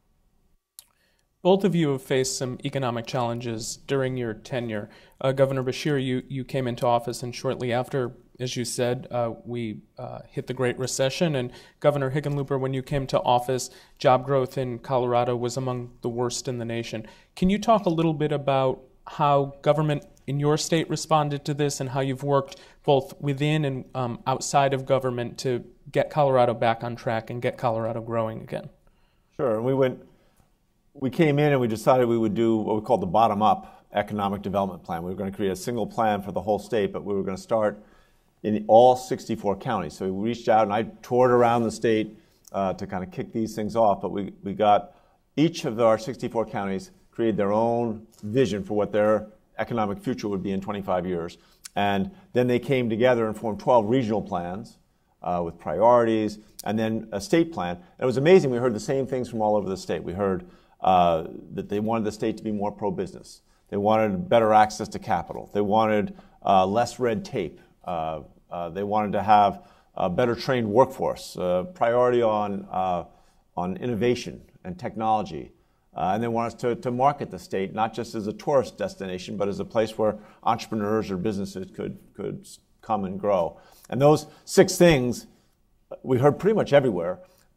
Both of you have faced some economic challenges during your tenure. Uh, Governor Beshear, you, you came into office, and shortly after, as you said, uh, we uh, hit the Great Recession. And Governor Hickenlooper, when you came to office, job growth in Colorado was among the worst in the nation. Can you talk a little bit about how government in your state responded to this and how you've worked both within and um, outside of government to get Colorado back on track and get Colorado growing again? Sure. And we went, we came in and we decided we would do what we called the bottom-up economic development plan. We were going to create a single plan for the whole state, but we were going to start in all sixty-four counties. So we reached out and I toured around the state uh, to kind of kick these things off, but we, we got each of our sixty-four counties created their own vision for what their economic future would be in twenty-five years. And then they came together and formed twelve regional plans uh, with priorities, and then a state plan. And it was amazing. We heard the same things from all over the state. We heard uh, that they wanted the state to be more pro-business. They wanted better access to capital. They wanted uh, less red tape. Uh, uh, they wanted to have a better trained workforce, uh, priority on, uh, on innovation and technology. Uh, and they want us to, to market the state, not just as a tourist destination, but as a place where entrepreneurs or businesses could, could come and grow. And those six things we heard pretty much everywhere.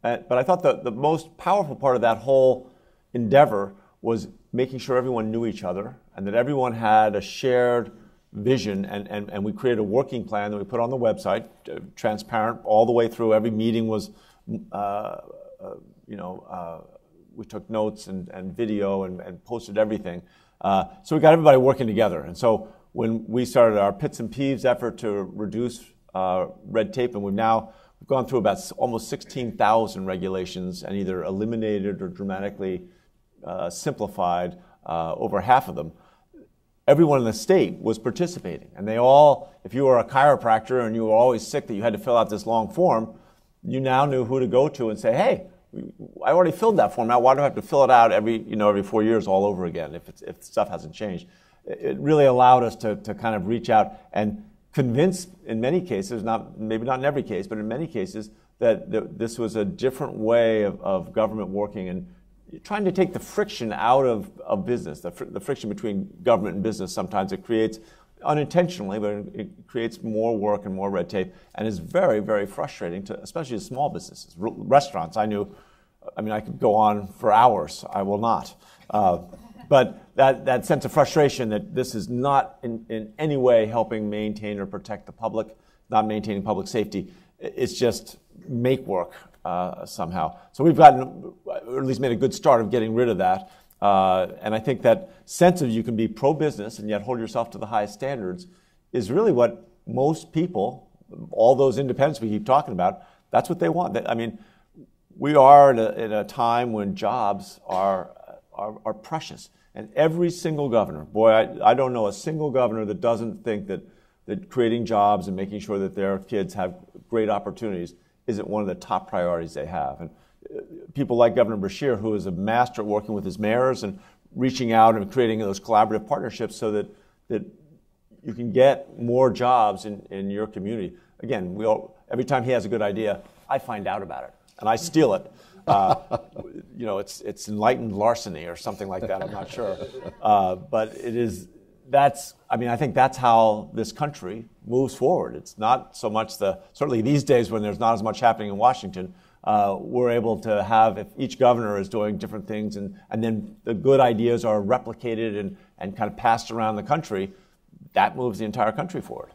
Uh, but I thought the, the most powerful part of that whole endeavor was making sure everyone knew each other and that everyone had a shared vision, and, and, and we created a working plan that we put on the website, uh, transparent all the way through. Every meeting was, uh, uh, you know, uh, we took notes and, and video and, and posted everything. Uh, so we got everybody working together. And so when we started our Pits and Peeves effort to reduce uh, red tape, and we've now we've gone through about almost sixteen thousand regulations and either eliminated or dramatically uh, simplified uh, over half of them. Everyone in the state was participating, and they all, if you were a chiropractor and you were always sick that you had to fill out this long form, you now knew who to go to and say, hey, I already filled that form out. Why do I have to fill it out every, you know, every four years all over again if, it's, if stuff hasn't changed? It really allowed us to, to kind of reach out and convince, in many cases, not maybe not in every case, but in many cases, that th- this was a different way of, of government working and trying to take the friction out of, of business, the, fr- the friction between government and business. Sometimes it creates, unintentionally, but it creates more work and more red tape, and is very, very frustrating to, especially to small businesses. R- restaurants, I knew, I mean, I could go on for hours. I will not. Uh, but that, that sense of frustration that this is not in, in any way helping maintain or protect the public, not maintaining public safety, it's just make work. Uh, somehow. So we've gotten, or at least made a good start of getting rid of that. Uh, and I think that sense of you can be pro-business and yet hold yourself to the highest standards is really what most people, all those independents we keep talking about, that's what they want. I mean, we are in a, in a time when jobs are, are, are precious. And every single governor, boy, I, I don't know a single governor that doesn't think that, that creating jobs and making sure that their kids have great opportunities isn't one of the top priorities they have. And people like Governor Beshear, who is a master at working with his mayors and reaching out and creating those collaborative partnerships so that, that you can get more jobs in, in your community. Again, we all, every time he has a good idea, I find out about it, and I steal it. Uh, you know, it's, it's enlightened larceny or something like that, I'm not sure. Uh, but it is, that's, I mean, I think that's how this country moves forward. It's not so much the, certainly these days when there's not as much happening in Washington, uh, we're able to have, if each governor is doing different things and, and then the good ideas are replicated and, and kind of passed around the country, that moves the entire country forward.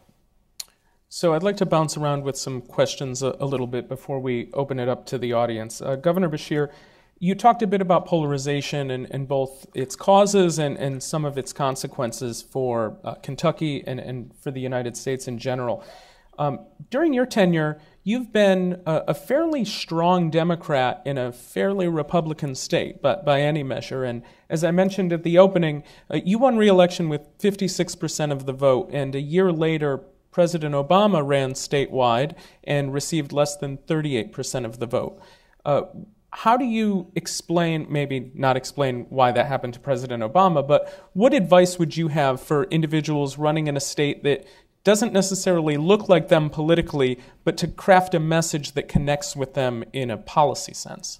So I'd like to bounce around with some questions a, a little bit before we open it up to the audience. Uh, Governor Beshear, you talked a bit about polarization and, and both its causes and, and some of its consequences for uh, Kentucky and, and for the United States in general. Um, during your tenure, you've been a, a fairly strong Democrat in a fairly Republican state, but by any measure. And as I mentioned at the opening, uh, you won re-election with fifty-six percent of the vote, and a year later, President Obama ran statewide and received less than thirty-eight percent of the vote. Uh, How do you explain, maybe not explain why that happened to President Obama, but what advice would you have for individuals running in a state that doesn't necessarily look like them politically, but to craft a message that connects with them in a policy sense?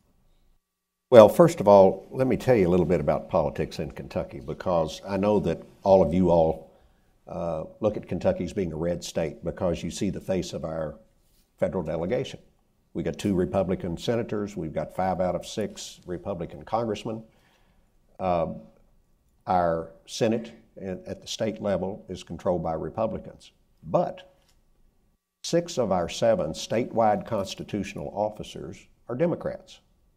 Well, first of all, let me tell you a little bit about politics in Kentucky, because I know that all of you all uh, look at Kentucky as being a red state because you see the face of our federal delegation. We got two Republican senators. We've got five out of six Republican congressmen. Uh, our Senate at the state level is controlled by Republicans. But six of our seven statewide constitutional officers are Democrats.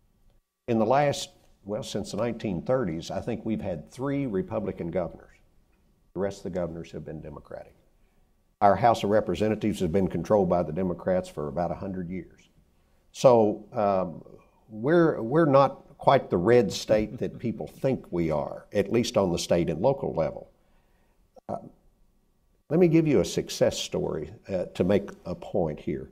In the last, well, since the nineteen thirties, I think we've had three Republican governors. The rest of the governors have been Democratic. Our House of Representatives has been controlled by the Democrats for about one hundred years. So um, we're, we're not quite the red state that people think we are, at least on the state and local level. Uh, let me give you a success story uh, to make a point here.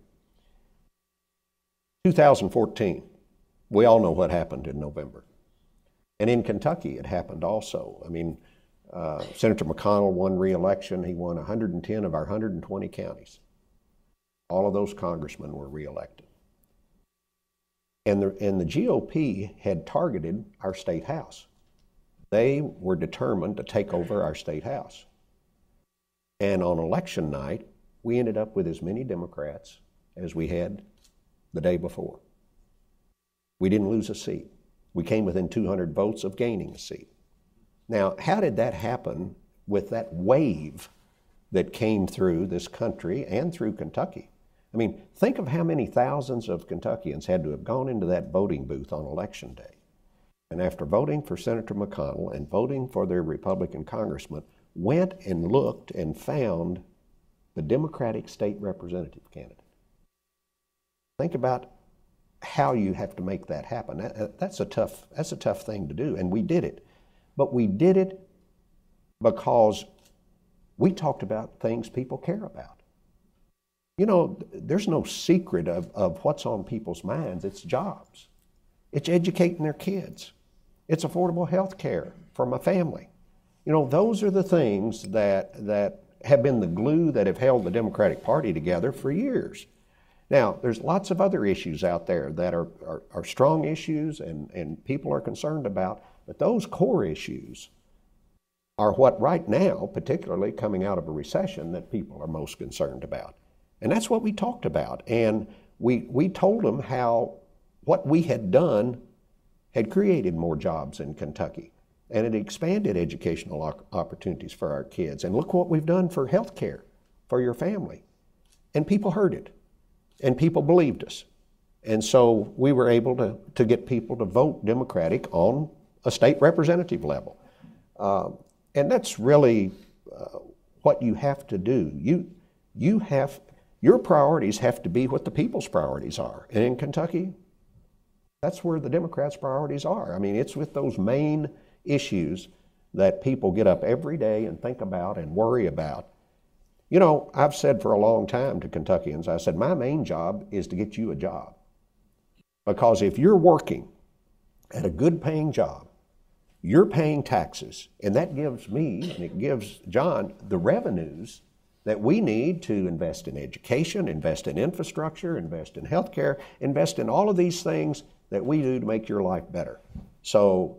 two thousand fourteen, we all know what happened in November. And in Kentucky, it happened also. I mean, uh, Senator McConnell won re-election. He won one hundred ten of our one hundred twenty counties. All of those congressmen were re-elected. And the, and the G O P had targeted our state house. They were determined to take over our state house. And on election night, we ended up with as many Democrats as we had the day before. We didn't lose a seat. We came within two hundred votes of gaining a seat. Now, how did that happen with that wave that came through this country and through Kentucky? I mean, think of how many thousands of Kentuckians had to have gone into that voting booth on Election Day. And after voting for Senator McConnell and voting for their Republican congressman, went and looked and found the Democratic state representative candidate. Think about how you have to make that happen. That, that's a tough, that's a tough thing to do, and we did it. But we did it because we talked about things people care about. You know, there's no secret of, of what's on people's minds. It's jobs. It's educating their kids. It's affordable health care for my family. You know, those are the things that, that have been the glue that have held the Democratic Party together for years. Now, there's lots of other issues out there that are, are, are strong issues and, and people are concerned about, but those core issues are what right now, particularly coming out of a recession, that people are most concerned about. And that's what we talked about. And we, we told them how what we had done had created more jobs in Kentucky, and it expanded educational opportunities for our kids. And look what we've done for health care for your family. And people heard it, and people believed us. And so we were able to, to get people to vote Democratic on a state representative level. Uh, and that's really uh, what you have to do. You, you have, your priorities have to be what the people's priorities are. And in Kentucky, that's where the Democrats' priorities are. I mean, it's with those main issues that people get up every day and think about and worry about. You know, I've said for a long time to Kentuckians, I said, my main job is to get you a job. Because if you're working at a good paying job, you're paying taxes, and that gives me, and it gives John, the revenues that we need to invest in education, invest in infrastructure, invest in healthcare, invest in all of these things that we do to make your life better. So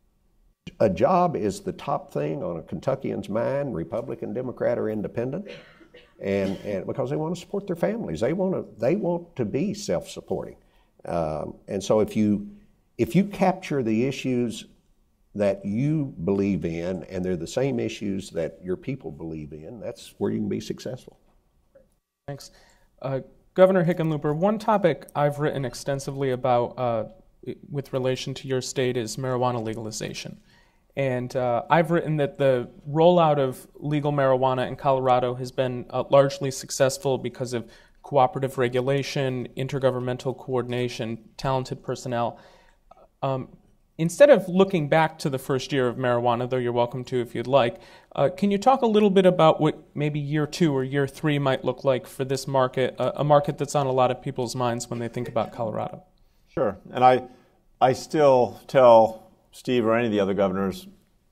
a job is the top thing on a Kentuckian's mind, Republican, Democrat, or Independent, and, and because they want to support their families. They want to, they want to be self-supporting. Um, and so if you, if you capture the issues that you believe in, and they're the same issues that your people believe in, that's where you can be successful. Thanks. Uh, Governor Hickenlooper, one topic I've written extensively about uh, with relation to your state is marijuana legalization. And uh, I've written that the rollout of legal marijuana in Colorado has been uh, largely successful because of cooperative regulation, intergovernmental coordination, talented personnel. Um, Instead of looking back to the first year of marijuana, though you're welcome to if you'd like, uh, can you talk a little bit about what maybe year two or year three might look like for this market, uh, a market that's on a lot of people's minds when they think about Colorado? Sure. And I, I still tell Steve or any of the other governors,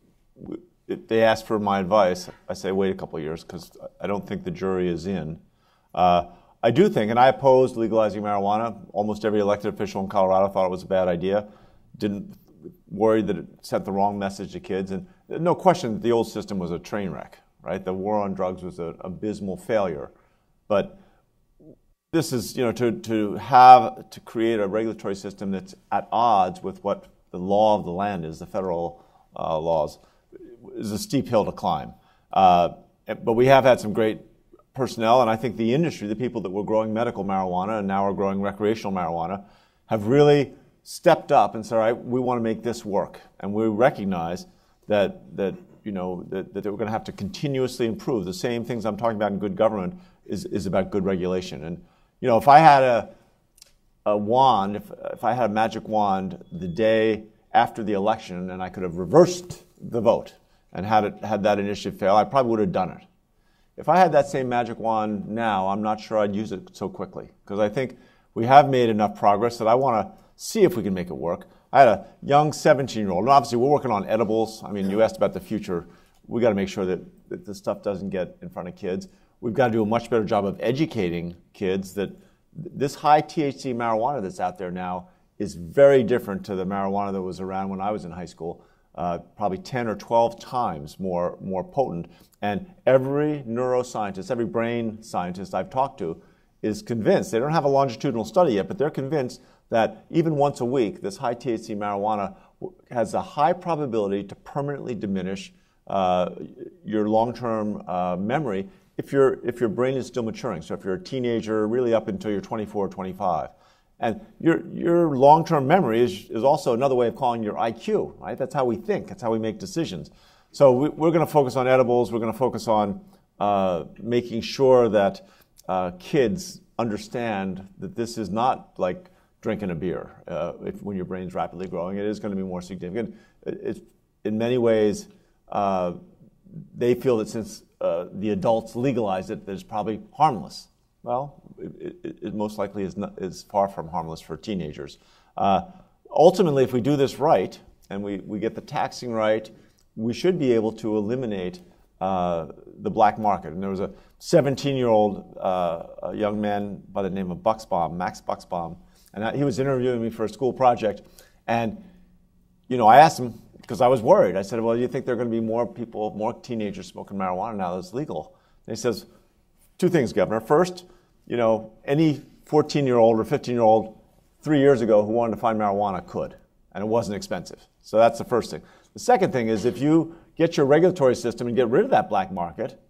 if they ask for my advice, I say wait a couple of years because I don't think the jury is in. Uh, I do think, and I opposed legalizing marijuana. Almost every elected official in Colorado thought it was a bad idea. Didn't worried that it sent the wrong message to kids. And no question that the old system was a train wreck, right? The war on drugs was an abysmal failure. But this is, you know, to, to have, to create a regulatory system that's at odds with what the law of the land is, the federal uh, laws, is a steep hill to climb. Uh, but we have had some great personnel, and I think the industry, the people that were growing medical marijuana and now are growing recreational marijuana, have really stepped up and said, all right, we want to make this work. And we recognize that, that you know, that, that we're going to have to continuously improve. The same things I'm talking about in good government is, is about good regulation. And, you know, if I had a, a wand, if, if I had a magic wand the day after the election and I could have reversed the vote and had, it, had that initiative fail, I probably would have done it. If I had that same magic wand now, I'm not sure I'd use it so quickly, because I think we have made enough progress that I want to see if we can make it work. I had a young seventeen-year-old, and obviously we're working on edibles. I mean, you asked about the future. We got to make sure that, that this stuff doesn't get in front of kids. We've got to do a much better job of educating kids that this high T H C marijuana that's out there now is very different to the marijuana that was around when I was in high school, uh, probably ten or twelve times more, more potent. And every neuroscientist, every brain scientist I've talked to is convinced, they don't have a longitudinal study yet, but they're convinced that even once a week, this high T H C marijuana has a high probability to permanently diminish uh, your long-term uh, memory if, your if your brain is still maturing. So if you're a teenager, really up until you're twenty-four or twenty-five. And your, your long-term memory is, is also another way of calling your I Q, right? That's how we think. That's how we make decisions. So we, we're going to focus on edibles. We're going to focus on uh, making sure that uh, kids understand that this is not like drinking a beer. Uh, if, when your brain's rapidly growing, it is going to be more significant. It, it's, in many ways, uh, they feel that since uh, the adults legalized it, that it's probably harmless. Well, it, it, it most likely is, not, is far from harmless for teenagers. Uh, ultimately, if we do this right, and we, we get the taxing right, we should be able to eliminate uh, the black market. And there was a seventeen-year-old uh, a young man by the name of Buxbaum, Max Buxbaum, and I, he was interviewing me for a school project. And, you know, I asked him, because I was worried. I said, well, do you think there are going to be more people, more teenagers smoking marijuana now that it's legal? And he says, two things, Governor. First, you know, any fourteen-year-old or fifteen-year-old three years ago who wanted to find marijuana could, and it wasn't expensive. So that's the first thing. The second thing is if you get your regulatory system and get rid of that black market,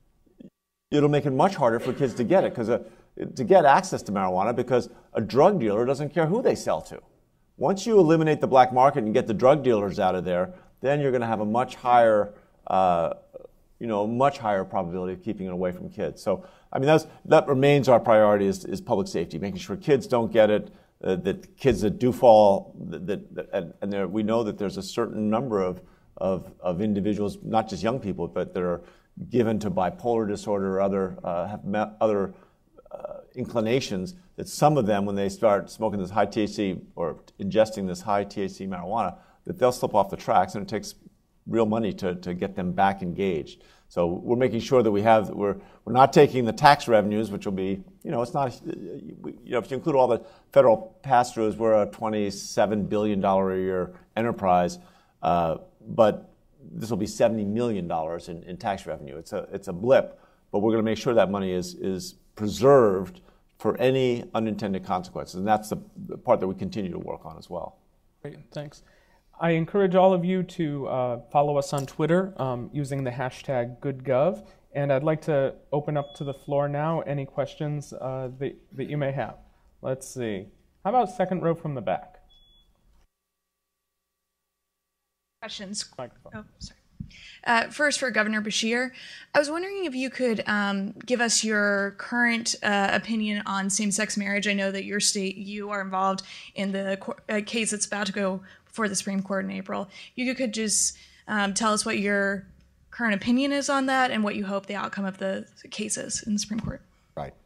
it'll make it much harder for kids to get it, because uh, to get access to marijuana, because a drug dealer doesn't care who they sell to. Once you eliminate the black market and get the drug dealers out of there, then you're going to have a much higher, uh, you know, much higher probability of keeping it away from kids. So, I mean, that's, that remains our priority is, is public safety, making sure kids don't get it, uh, that kids that do fall, that, that, and, and there, we know that there's a certain number of, of, of individuals, not just young people, but that are given to bipolar disorder or other, uh, have met other uh, inclinations, that some of them, when they start smoking this high T H C or ingesting this high T H C marijuana, that they'll slip off the tracks, and it takes real money to, to get them back engaged. So we're making sure that we have, we're, we're not taking the tax revenues, which will be, you know, it's not, you know, if you include all the federal pass-throughs, we're a twenty-seven billion dollars a year enterprise, uh, but this will be seventy million dollars in, in tax revenue. It's a, it's a blip, but we're going to make sure that money is, is preserved for any unintended consequences, and that's the, the part that we continue to work on as well. Great, thanks. I encourage all of you to uh, follow us on Twitter um, using the hashtag GoodGov, and I'd like to open up to the floor now any questions uh, that, that you may have. Let's see. How about second row from the back? Questions. Microphone. Oh, sorry. Uh, first, for Governor Beshear, I was wondering if you could um, give us your current uh, opinion on same-sex marriage. I know that your state, you are involved in the uh, case that's about to go before the Supreme Court in April. You could just um, tell us what your current opinion is on that and what you hope the outcome of the case is in the Supreme Court. Right.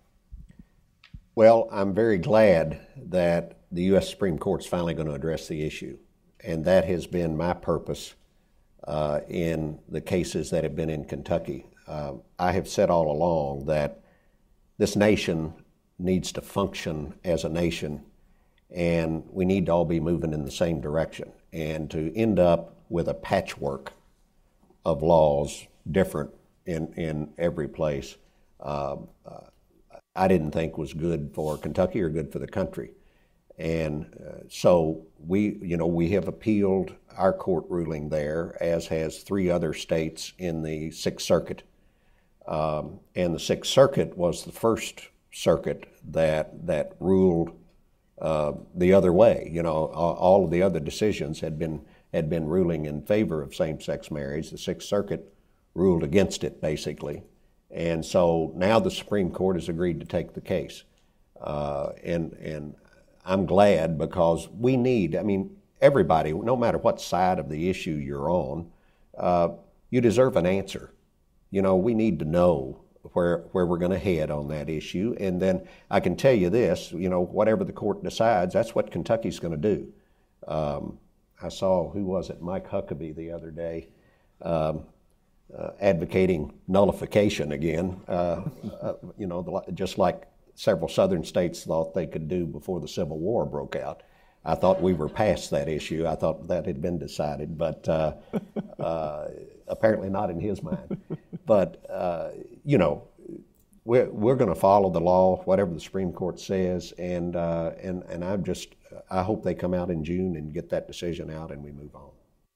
Well, I'm very glad that the U S Supreme Court's finally going to address the issue, and that has been my purpose Uh, in the cases that have been in Kentucky. Uh, I have said all along that this nation needs to function as a nation, and we need to all be moving in the same direction. And to end up with a patchwork of laws different in, in every place, uh, uh, I didn't think was good for Kentucky or good for the country. And uh, so we, you know, we have appealed our court ruling there, as has three other states in the Sixth Circuit. Um, and the Sixth Circuit was the first circuit that that ruled uh, the other way. You know, all, all of the other decisions had been had been ruling in favor of same-sex marriage. The Sixth Circuit ruled against it, basically. And so now the Supreme Court has agreed to take the case, uh, and and. I'm glad, because we need, I mean, everybody, no matter what side of the issue you're on, uh, you deserve an answer. You know, we need to know where where we're going to head on that issue. And then I can tell you this, you know, whatever the court decides, that's what Kentucky's going to do. Um, I saw, who was it, Mike Huckabee the other day, um, uh, advocating nullification again, uh, uh, you know, the, just like several southern states thought they could do before the Civil War broke out. I thought we were past that issue. I thought that had been decided, but uh, uh, apparently not in his mind. But, uh, you know, we're, we're going to follow the law, whatever the Supreme Court says, and, uh, and, and I'm just I hope they come out in June and get that decision out and we move on.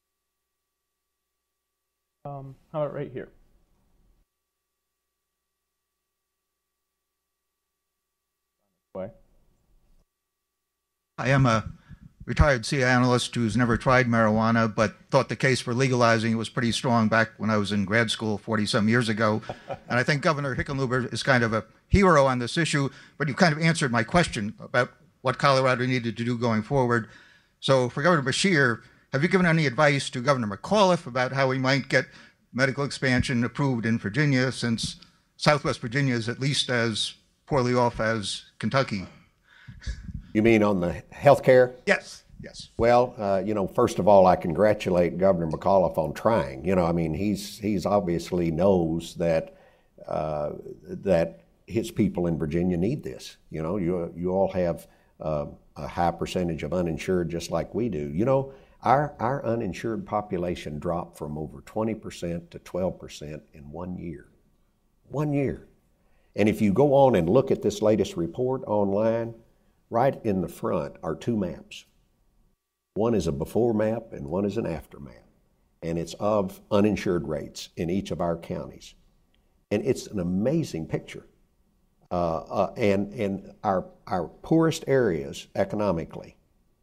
Um, how about right here? Way. I am a retired C I A analyst who's never tried marijuana, but thought the case for legalizing it was pretty strong back when I was in grad school forty-some years ago. And I think Governor Hickenlooper is kind of a hero on this issue, but you kind of answered my question about what Colorado needed to do going forward. So for Governor Beshear, have you given any advice to Governor McAuliffe about how we might get medical expansion approved in Virginia, since Southwest Virginia is at least as poorly off as Kentucky? You mean on the health care? Yes, yes. Well, uh, you know, first of all, I congratulate Governor McAuliffe on trying. You know, I mean, he's he's obviously knows that uh, that his people in Virginia need this. You know, you you all have uh, a high percentage of uninsured, just like we do. You know, our our uninsured population dropped from over twenty percent to twelve percent in one year. One year. And if you go on and look at this latest report online, right in the front are two maps. One is a before map and one is an after map. And it's of uninsured rates in each of our counties. And it's an amazing picture. Uh, uh, and and our our poorest areas economically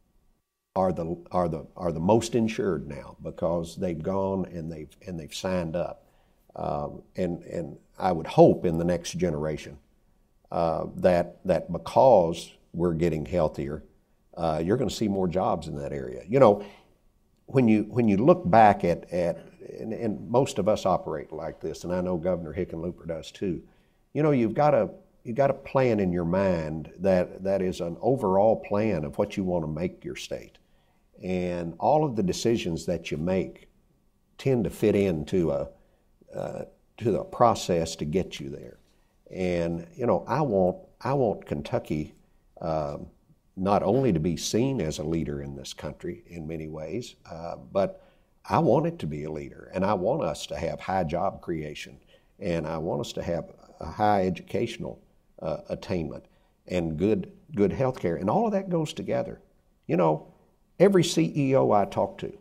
are the are the are the most insured now, because they've gone and they've and they've signed up. Um, and and I would hope in the next generation uh, that that because we're getting healthier, uh, you're going to see more jobs in that area. You know, when you when you look back at at and, and most of us operate like this, and I know Governor Hickenlooper does too. You know, you've got a you got a plan in your mind that that is an overall plan of what you want to make your state, and all of the decisions that you make tend to fit into a uh, to the process to get you there. And you know, I want I want Kentucky um, not only to be seen as a leader in this country in many ways, uh, but I want it to be a leader, and I want us to have high job creation, and I want us to have a high educational uh, attainment and good good health care, and all of that goes together. You know, every C E O I talk to,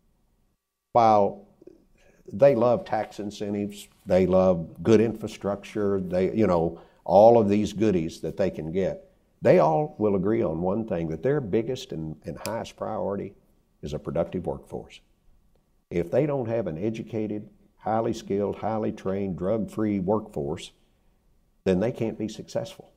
while they love tax incentives, they love good infrastructure, they, you know, all of these goodies that they can get, they all will agree on one thing, that their biggest and, and highest priority is a productive workforce. If they don't have an educated, highly skilled, highly trained, drug-free workforce, then they can't be successful.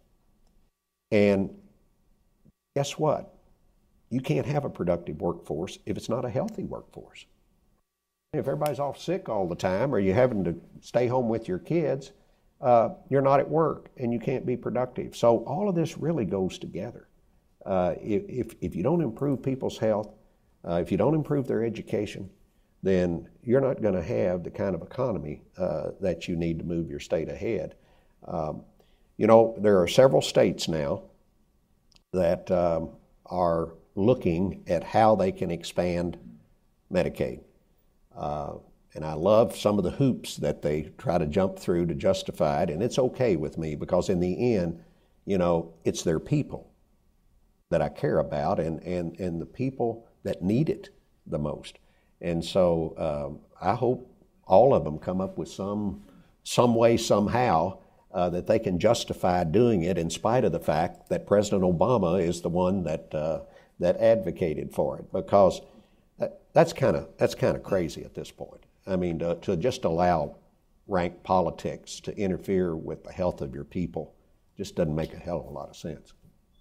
And guess what? You can't have a productive workforce if it's not a healthy workforce. If everybody's off sick all the time, or you're having to stay home with your kids, uh, you're not at work and you can't be productive. So all of this really goes together. Uh, if, if you don't improve people's health, uh, if you don't improve their education, then you're not going to have the kind of economy uh, that you need to move your state ahead. Um, you know, there are several states now that um, are looking at how they can expand Medicaid. Uh, and I love some of the hoops that they try to jump through to justify it, and it's okay with me, because in the end, you know, it's their people that I care about, and, and, and the people that need it the most. And so um, I hope all of them come up with some, some way, somehow, uh, that they can justify doing it, in spite of the fact that President Obama is the one that, uh, that advocated for it, because that, that's kind of that's kind of crazy at this point. I mean, to, to just allow rank politics to interfere with the health of your people just doesn't make a hell of a lot of sense.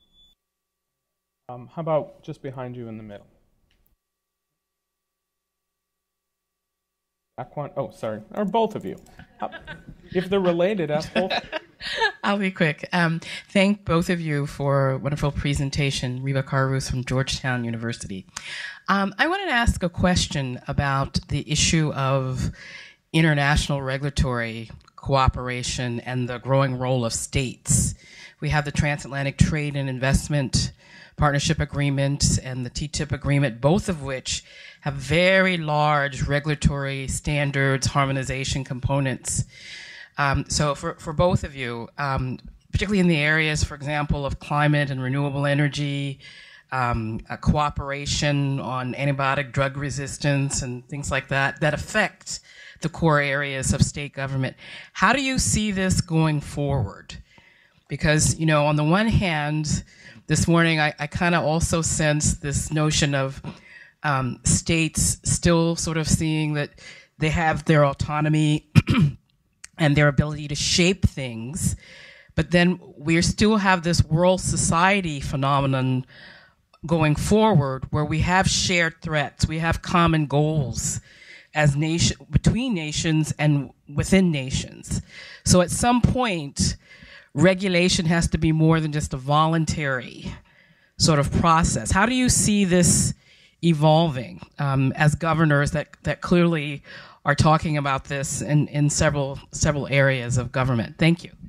Um, how about just behind you in the middle? Back one. Oh, sorry. Or both of you. How, if they're related, ask both. I'll be quick. Um, thank both of you for a wonderful presentation. Reba Carruth from Georgetown University. Um, I wanted to ask a question about the issue of international regulatory cooperation and the growing role of states. We have the Transatlantic Trade and Investment Partnership Agreement and the T T I P Agreement, both of which have very large regulatory standards, harmonization components. Um, so for, for both of you, um, particularly in the areas, for example, of climate and renewable energy, um, uh, cooperation on antibiotic drug resistance and things like that that affect the core areas of state government. How do you see this going forward? Because, you know, on the one hand, this morning I, I kind of also sense this notion of um, states still sort of seeing that they have their autonomy and their ability to shape things, but then we still have this world society phenomenon going forward where we have shared threats, we have common goals as nation, between nations and within nations. So at some point, regulation has to be more than just a voluntary sort of process. How do you see this evolving um, as governors that, that clearly are talking about this in, in several, several areas of government? Thank you.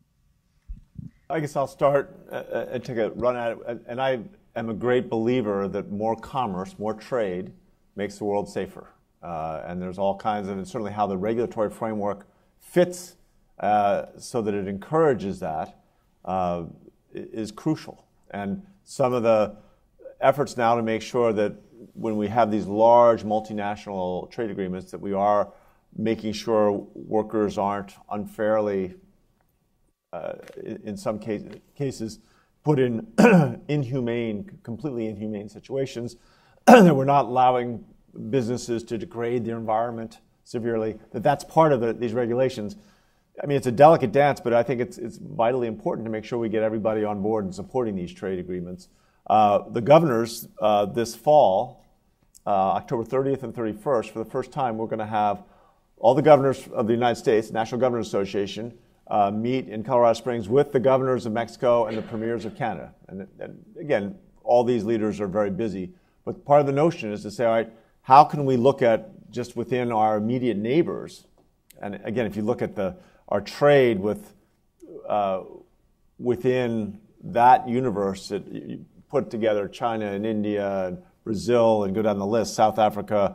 I guess I'll start uh, and take a run at it. And I am a great believer that more commerce, more trade, makes the world safer. Uh, and there's all kinds of, and certainly how the regulatory framework fits uh, so that it encourages that uh, is crucial. And some of the efforts now to make sure that when we have these large multinational trade agreements that we are making sure workers aren't unfairly, uh, in some case, cases, put in inhumane, completely inhumane situations, that we're not allowing businesses to degrade their environment severely, that that's part of the, these regulations. I mean, it's a delicate dance, but I think it's, it's vitally important to make sure we get everybody on board in supporting these trade agreements. Uh, the governors uh, this fall, uh, October thirtieth and thirty-first, for the first time, we're going to have all the governors of the United States, National Governors Association, uh, meet in Colorado Springs with the governors of Mexico and the premiers of Canada. And, and again, all these leaders are very busy, but part of the notion is to say, all right, how can we look at just within our immediate neighbors? And again, if you look at the our trade with uh, within that universe, that you put together China and India and Brazil and go down the list, South Africa,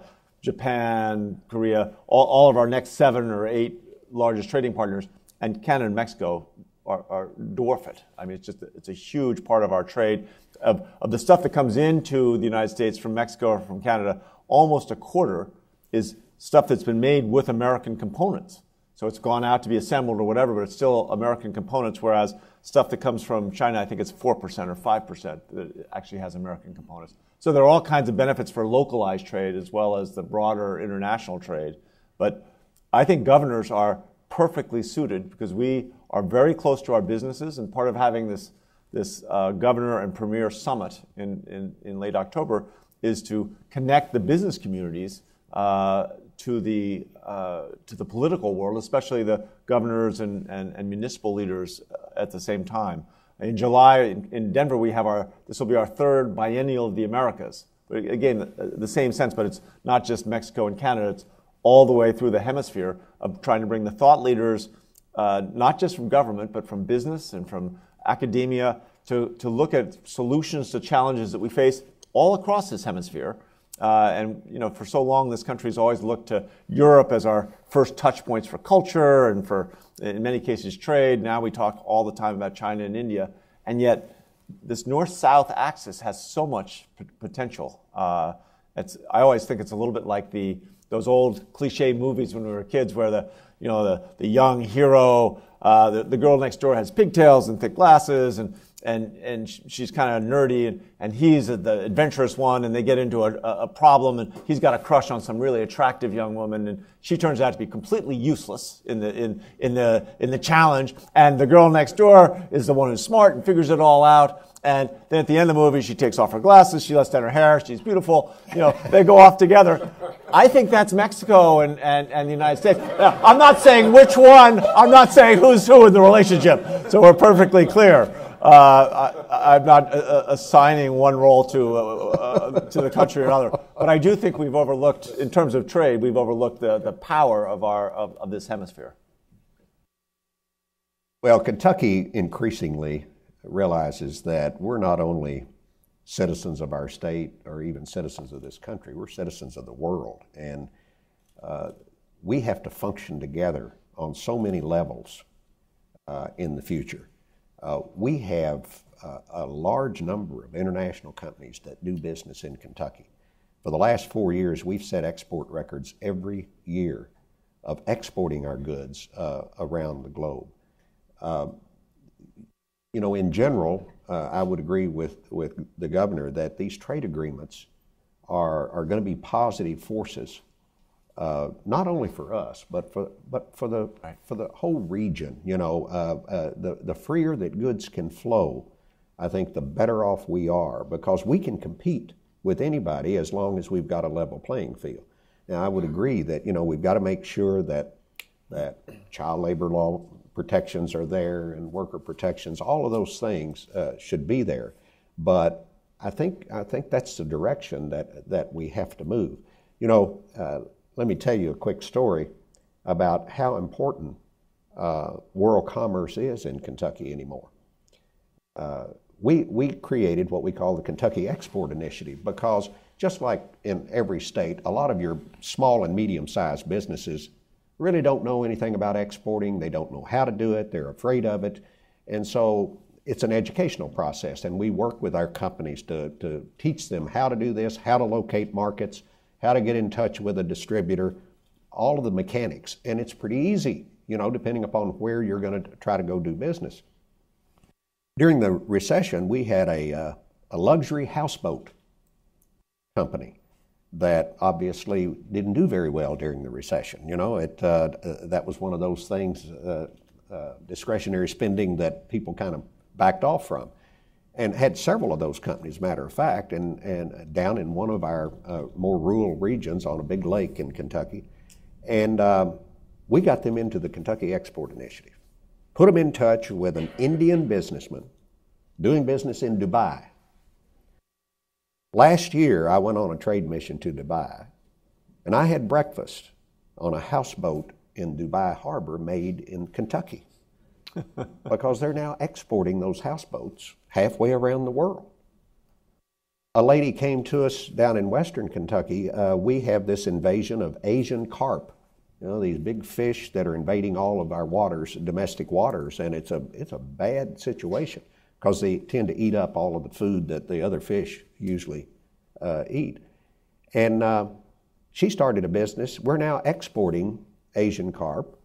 Japan, Korea, all, all of our next seven or eight largest trading partners, and Canada and Mexico are, are dwarf it. I mean, it's just it's a huge part of our trade. Of, of the stuff that comes into the United States from Mexico or from Canada, almost a quarter is stuff that's been made with American components. So it's gone out to be assembled or whatever, but it's still American components, whereas stuff that comes from China, I think it's four percent or five percent that actually has American components. So there are all kinds of benefits for localized trade as well as the broader international trade. But I think governors are perfectly suited because we are very close to our businesses, and part of having this this uh, governor and premier summit in, in, in late October is to connect the business communities uh, to the uh, to the political world, especially the governors and, and, and municipal leaders at the same time. In July in, in Denver, we have our this will be our third biennial of the Americas. But again, the, the same sense, but it's not just Mexico and Canada; it's all the way through the hemisphere of trying to bring the thought leaders, uh, not just from government, but from business and from academia, to to look at solutions to challenges that we face all across this hemisphere. Uh, and, you know, for so long, this country's always looked to Europe as our first touch points for culture and for, in many cases, trade. Now we talk all the time about China and India. And yet, this north-south axis has so much p- potential. Uh, it's, I always think it's a little bit like the those old cliche movies when we were kids where the, you know, the, the young hero, uh, the, the girl next door has pigtails and thick glasses, and and and she's kind of nerdy, and, and he's the adventurous one, and they get into a, a problem, and he's got a crush on some really attractive young woman, and she turns out to be completely useless in the in in the in the challenge, and the girl next door is the one who's smart and figures it all out. And then at the end of the movie, she takes off her glasses, she lets down her hair, she's beautiful, you know, they go off together. I think that's Mexico and, and, and the United States. Now, I'm not saying which one, I'm not saying who's who in the relationship, so we're perfectly clear. Uh, I, I'm not uh, assigning one role to, uh, uh, to the country or another, but I do think we've overlooked, in terms of trade, we've overlooked the, the power of, our, of, of this hemisphere. Well, Kentucky increasingly realizes that we're not only citizens of our state or even citizens of this country, we're citizens of the world. And uh, we have to function together on so many levels uh, in the future. Uh, we have uh, a large number of international companies that do business in Kentucky. For the last four years, we've set export records every year of exporting our goods uh, around the globe. Uh, you know, in general, uh, I would agree with, with the governor that these trade agreements are, are going to be positive forces, uh, not only for us, but for, but for, the, right. for the whole region. You know, uh, uh, the, the freer that goods can flow, I think the better off we are, because we can compete with anybody as long as we've got a level playing field. Now, I would agree that, you know, we've got to make sure that, that child labor law protections are there and worker protections, all of those things uh, should be there. But I think, I think that's the direction that, that we have to move. You know, uh, let me tell you a quick story about how important uh, world commerce is in Kentucky anymore. Uh, we, we created what we call the Kentucky Export Initiative, because just like in every state, a lot of your small and medium-sized businesses really don't know anything about exporting. They don't know how to do it. They're afraid of it. And so it's an educational process, and we work with our companies to, to teach them how to do this, how to locate markets, how to get in touch with a distributor, all of the mechanics. And it's pretty easy, you know, depending upon where you're going to try to go do business. During the recession, we had a, uh, a luxury houseboat company that obviously didn't do very well during the recession. You know, it uh, uh, that was one of those things, uh, uh, discretionary spending that people kind of backed off from, and had several of those companies, matter of fact, and, and down in one of our uh, more rural regions on a big lake in Kentucky. And um, we got them into the Kentucky Export Initiative, put them in touch with an Indian businessman doing business in Dubai. Last year, I went on a trade mission to Dubai, and I had breakfast on a houseboat in Dubai Harbor made in Kentucky, because they're now exporting those houseboats halfway around the world. A lady came to us down in western Kentucky. Uh, we have this invasion of Asian carp, you know, these big fish that are invading all of our waters, domestic waters, and it's a, it's a bad situation, because they tend to eat up all of the food that the other fish usually uh, eat. And uh, she started a business. We're now exporting Asian carp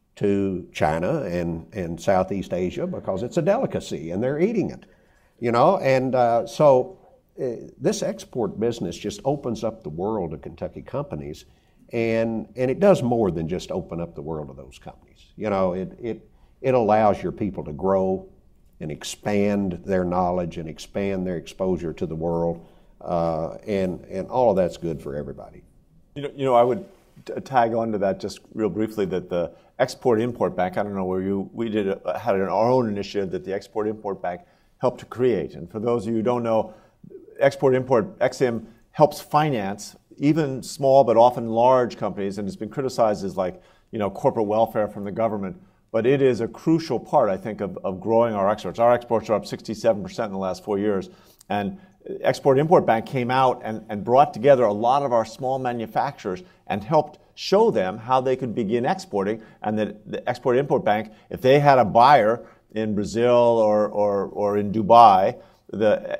to China and, and Southeast Asia, because it's a delicacy and they're eating it, you know. And uh, so uh, this export business just opens up the world of Kentucky companies, and, and it does more than just open up the world of those companies. You know, it, it, it allows your people to grow and expand their knowledge and expand their exposure to the world, uh, and, and all of that's good for everybody. You know, you know I would t- tag on to that just real briefly, that the Export-Import Bank, I don't know where you, we did a, had our own initiative that the Export-Import Bank helped to create. And for those of you who don't know, Export-Import, X M, helps finance even small but often large companies, and it's been criticized as like, you know, corporate welfare from the government. But it is a crucial part, I think, of, of growing our exports. Our exports are up sixty-seven percent in the last four years. And Export-Import Bank came out and, and brought together a lot of our small manufacturers and helped show them how they could begin exporting. And that the Export-Import Bank, if they had a buyer in Brazil or, or, or in Dubai, the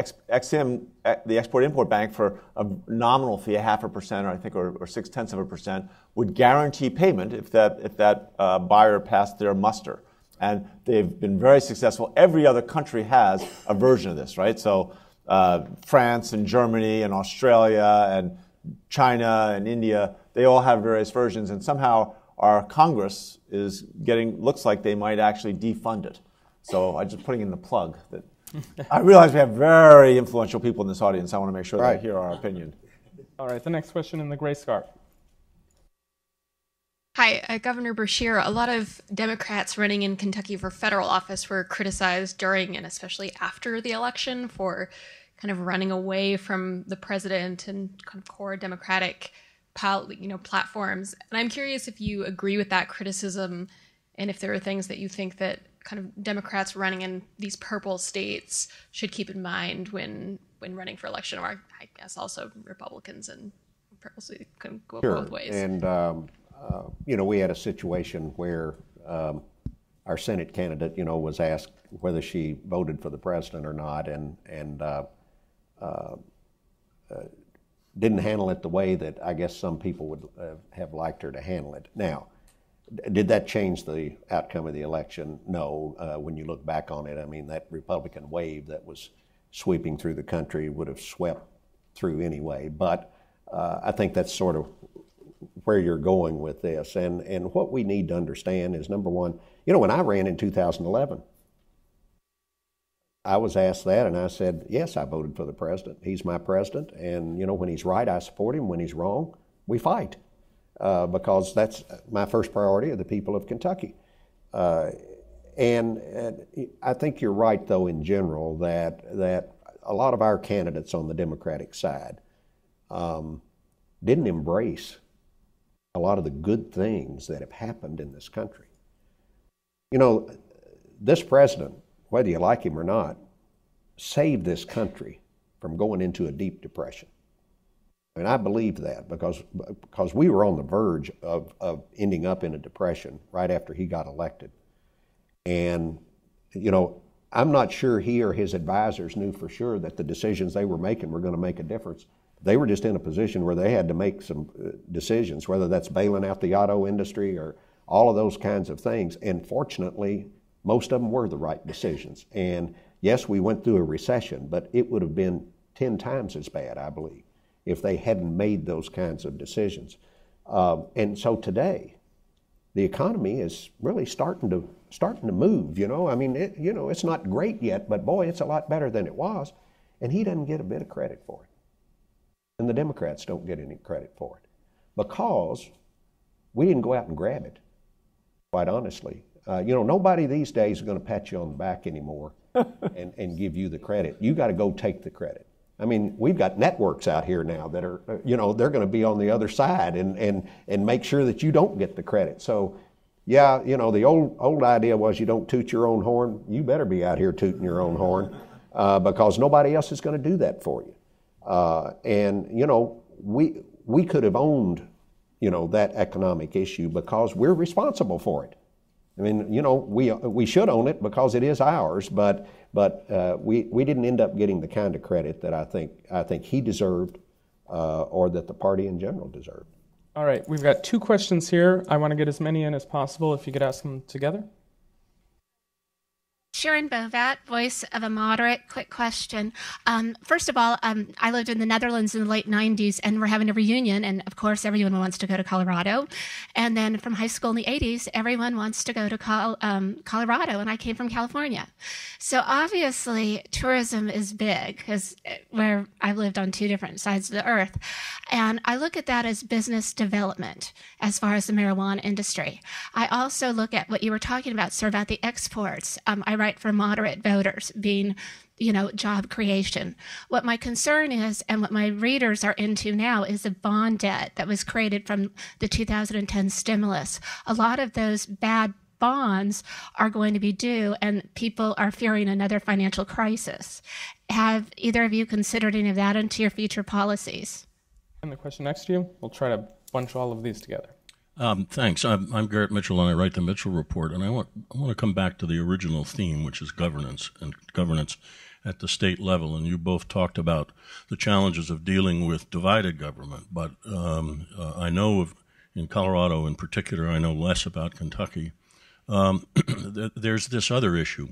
X M, the Export-Import Bank, for a nominal fee, a half a percent, or I think, or, or six tenths of a percent, would guarantee payment if that if that uh, buyer passed their muster. And they've been very successful. Every other country has a version of this, right? So uh, France and Germany and Australia and China and India, they all have various versions. And somehow our Congress is getting, looks like they might actually defund it. So I'm just putting in the plug that I realize we have very influential people in this audience. I want to make sure right. they hear our opinion. All right, the next question in the gray scarf. Hi, uh, Governor Beshear. A lot of Democrats running in Kentucky for federal office were criticized during and especially after the election for kind of running away from the president and kind of core Democratic, you know, platforms. And I'm curious if you agree with that criticism, and if there are things that you think that kind of Democrats running in these purple states should keep in mind when when running for election, or I guess also Republicans and purple states can go sure. both ways. And um, uh, you know, we had a situation where um, our our Senate candidate, you know, was asked whether she voted for the president or not, and and uh, uh, uh, didn't handle it the way that I guess some people would uh, have liked her to handle it. Now, did that change the outcome of the election? No. Uh, when you look back on it, I mean, that Republican wave that was sweeping through the country would have swept through anyway. But uh, I think that's sort of where you're going with this. And, and what we need to understand is, number one, you know, when I ran in two thousand eleven, I was asked that, and I said, yes, I voted for the president. He's my president, and, you know, when he's right, I support him. When he's wrong, we fight, uh, because that's my first priority of the people of Kentucky. Uh, and, and I think you're right, though, in general, that, that a lot of our candidates on the Democratic side um, didn't embrace a lot of the good things that have happened in this country. You know, this president, whether you like him or not, saved this country from going into a deep depression. And I believe that because, because we were on the verge of, of ending up in a depression right after he got elected. And, you know, I'm not sure he or his advisors knew for sure that the decisions they were making were going to make a difference. They were just in a position where they had to make some decisions, whether that's bailing out the auto industry or all of those kinds of things. And fortunately, most of them were the right decisions. And yes, we went through a recession, but it would have been ten times as bad, I believe, if they hadn't made those kinds of decisions. Um, and so today, the economy is really starting to starting to move. You know, I mean, it, you know, it's not great yet, but boy, it's a lot better than it was. And he doesn't get a bit of credit for it, and the Democrats don't get any credit for it, because we didn't go out and grab it. Quite honestly, uh, you know, nobody these days is going to pat you on the back anymore and, and give you the credit. You got to go take the credit. I mean, we've got networks out here now that are, you know, they're going to be on the other side and, and, and make sure that you don't get the credit. So, yeah, you know, the old old idea was you don't toot your own horn. You better be out here tooting your own horn uh, because nobody else is going to do that for you. Uh, and, you know, we we could have owned, you know, that economic issue because we're responsible for it. I mean, you know, we we should own it because it is ours, but but uh, we we didn't end up getting the kind of credit that I think I think he deserved, uh, or that the party in general deserved. All right, we've got two questions here. I want to get as many in as possible. If you could ask them together. Sharon Bovat, voice of a moderate. Quick question. Um, first of all, um, I lived in the Netherlands in the late nineties, and we're having a reunion, and of course everyone wants to go to Colorado. And then from high school in the eighties, everyone wants to go to Col um, Colorado, and I came from California. So obviously tourism is big, because where I've lived on two different sides of the earth. And I look at that as business development as far as the marijuana industry. I also look at what you were talking about, sir, about the exports. Um, I write for moderate voters, being, you know, job creation. What my concern is, and what my readers are into now, is the bond debt that was created from the two thousand ten stimulus. A lot of those bad bonds are going to be due, and people are fearing another financial crisis. Have either of you considered any of that into your future policies? And the question next to you, we'll try to bunch all of these together. Um, thanks. I'm, I'm Garrett Mitchell, and I write the Mitchell Report. And I want I want to come back to the original theme, which is governance and governance at the state level. And you both talked about the challenges of dealing with divided government. But um, uh, I know of, in Colorado in particular, I know less about Kentucky. Um, there's this other issue,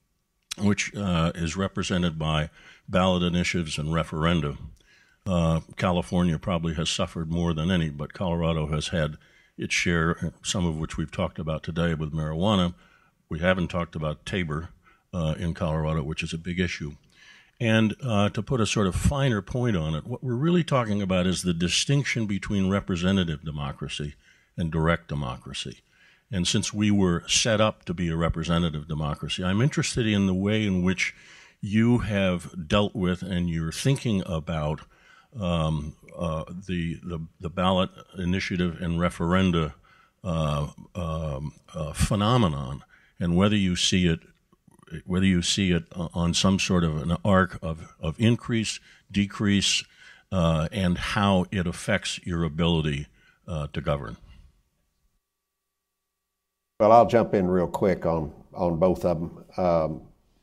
which uh, is represented by ballot initiatives and referenda. Uh, California probably has suffered more than any, but Colorado has had its share, some of which we've talked about today with marijuana. We haven't talked about Tabor uh, in Colorado, which is a big issue. And uh, to put a sort of finer point on it, what we're really talking about is the distinction between representative democracy and direct democracy. And since we were set up to be a representative democracy, I'm interested in the way in which you have dealt with and you're thinking about Um, uh, the, the the ballot initiative and referenda uh, um, uh, phenomenon, and whether you see it whether you see it on some sort of an arc of of increase, decrease, uh, and how it affects your ability uh, to govern. Well, I'll jump in real quick on, on both of them. Um,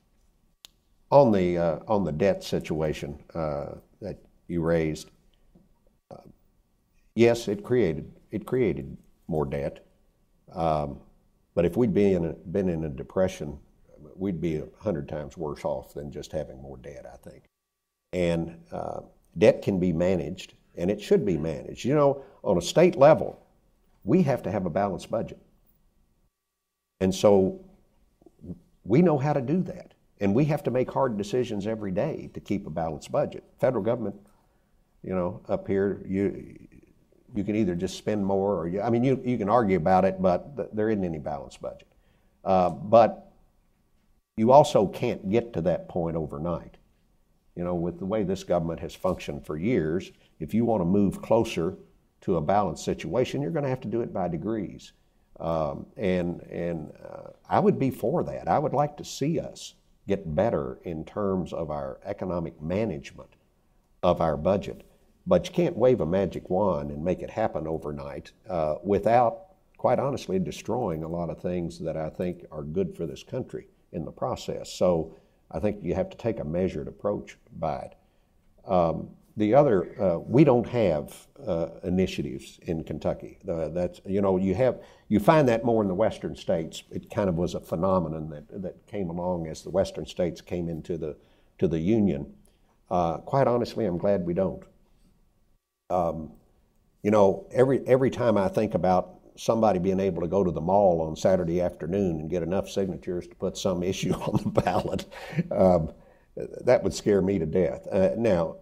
on the uh, on the debt situation uh, that you raised, uh, yes, it created it created more debt. Um, but if we'd been in a, been in a depression, we'd be a hundred times worse off than just having more debt, I think. And uh, debt can be managed, and it should be managed. You know, on a state level, we have to have a balanced budget. And so we know how to do that. And we have to make hard decisions every day to keep a balanced budget. Federal government, you know, up here, you you can either just spend more or, you, I mean, you, you can argue about it, but th- there isn't any balanced budget. Uh, but you also can't get to that point overnight. You know, with the way this government has functioned for years, if you want to move closer to a balanced situation, you're going to have to do it by degrees. Um, and and uh, I would be for that. I would like to see us get better in terms of our economic management of our budget. But you can't wave a magic wand and make it happen overnight uh, without, quite honestly, destroying a lot of things that I think are good for this country in the process. So I think you have to take a measured approach by it. Um, the other, uh, we don't have uh, initiatives in Kentucky. Uh, that's, you know, you have, you find that more in the western states. It kind of was a phenomenon that, that came along as the western states came into the, to the Union. Uh, quite honestly, I'm glad we don't. Um, you know, every, every time I think about somebody being able to go to the mall on Saturday afternoon and get enough signatures to put some issue on the ballot, um, that would scare me to death. Uh, now,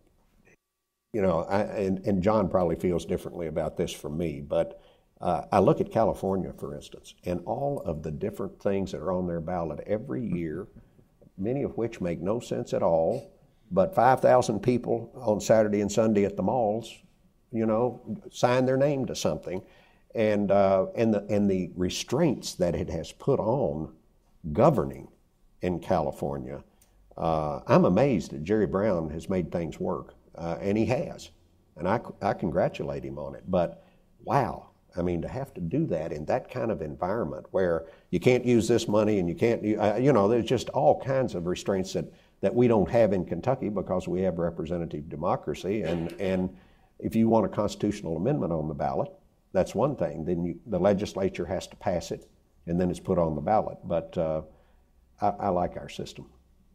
you know, I, and, and John probably feels differently about this from me, but uh, I look at California, for instance, and all of the different things that are on their ballot every year, many of which make no sense at all, but five thousand people on Saturday and Sunday at the malls, you know, sign their name to something. And, uh, and, the, and the restraints that it has put on governing in California, uh, I'm amazed that Jerry Brown has made things work, uh, and he has. And I, I congratulate him on it. But wow, I mean, to have to do that in that kind of environment where you can't use this money and you can't, uh, you know, there's just all kinds of restraints that, that we don't have in Kentucky because we have representative democracy. And, and if you want a constitutional amendment on the ballot, that's one thing. Then you, the legislature has to pass it, and then it's put on the ballot. But uh, I, I like our system.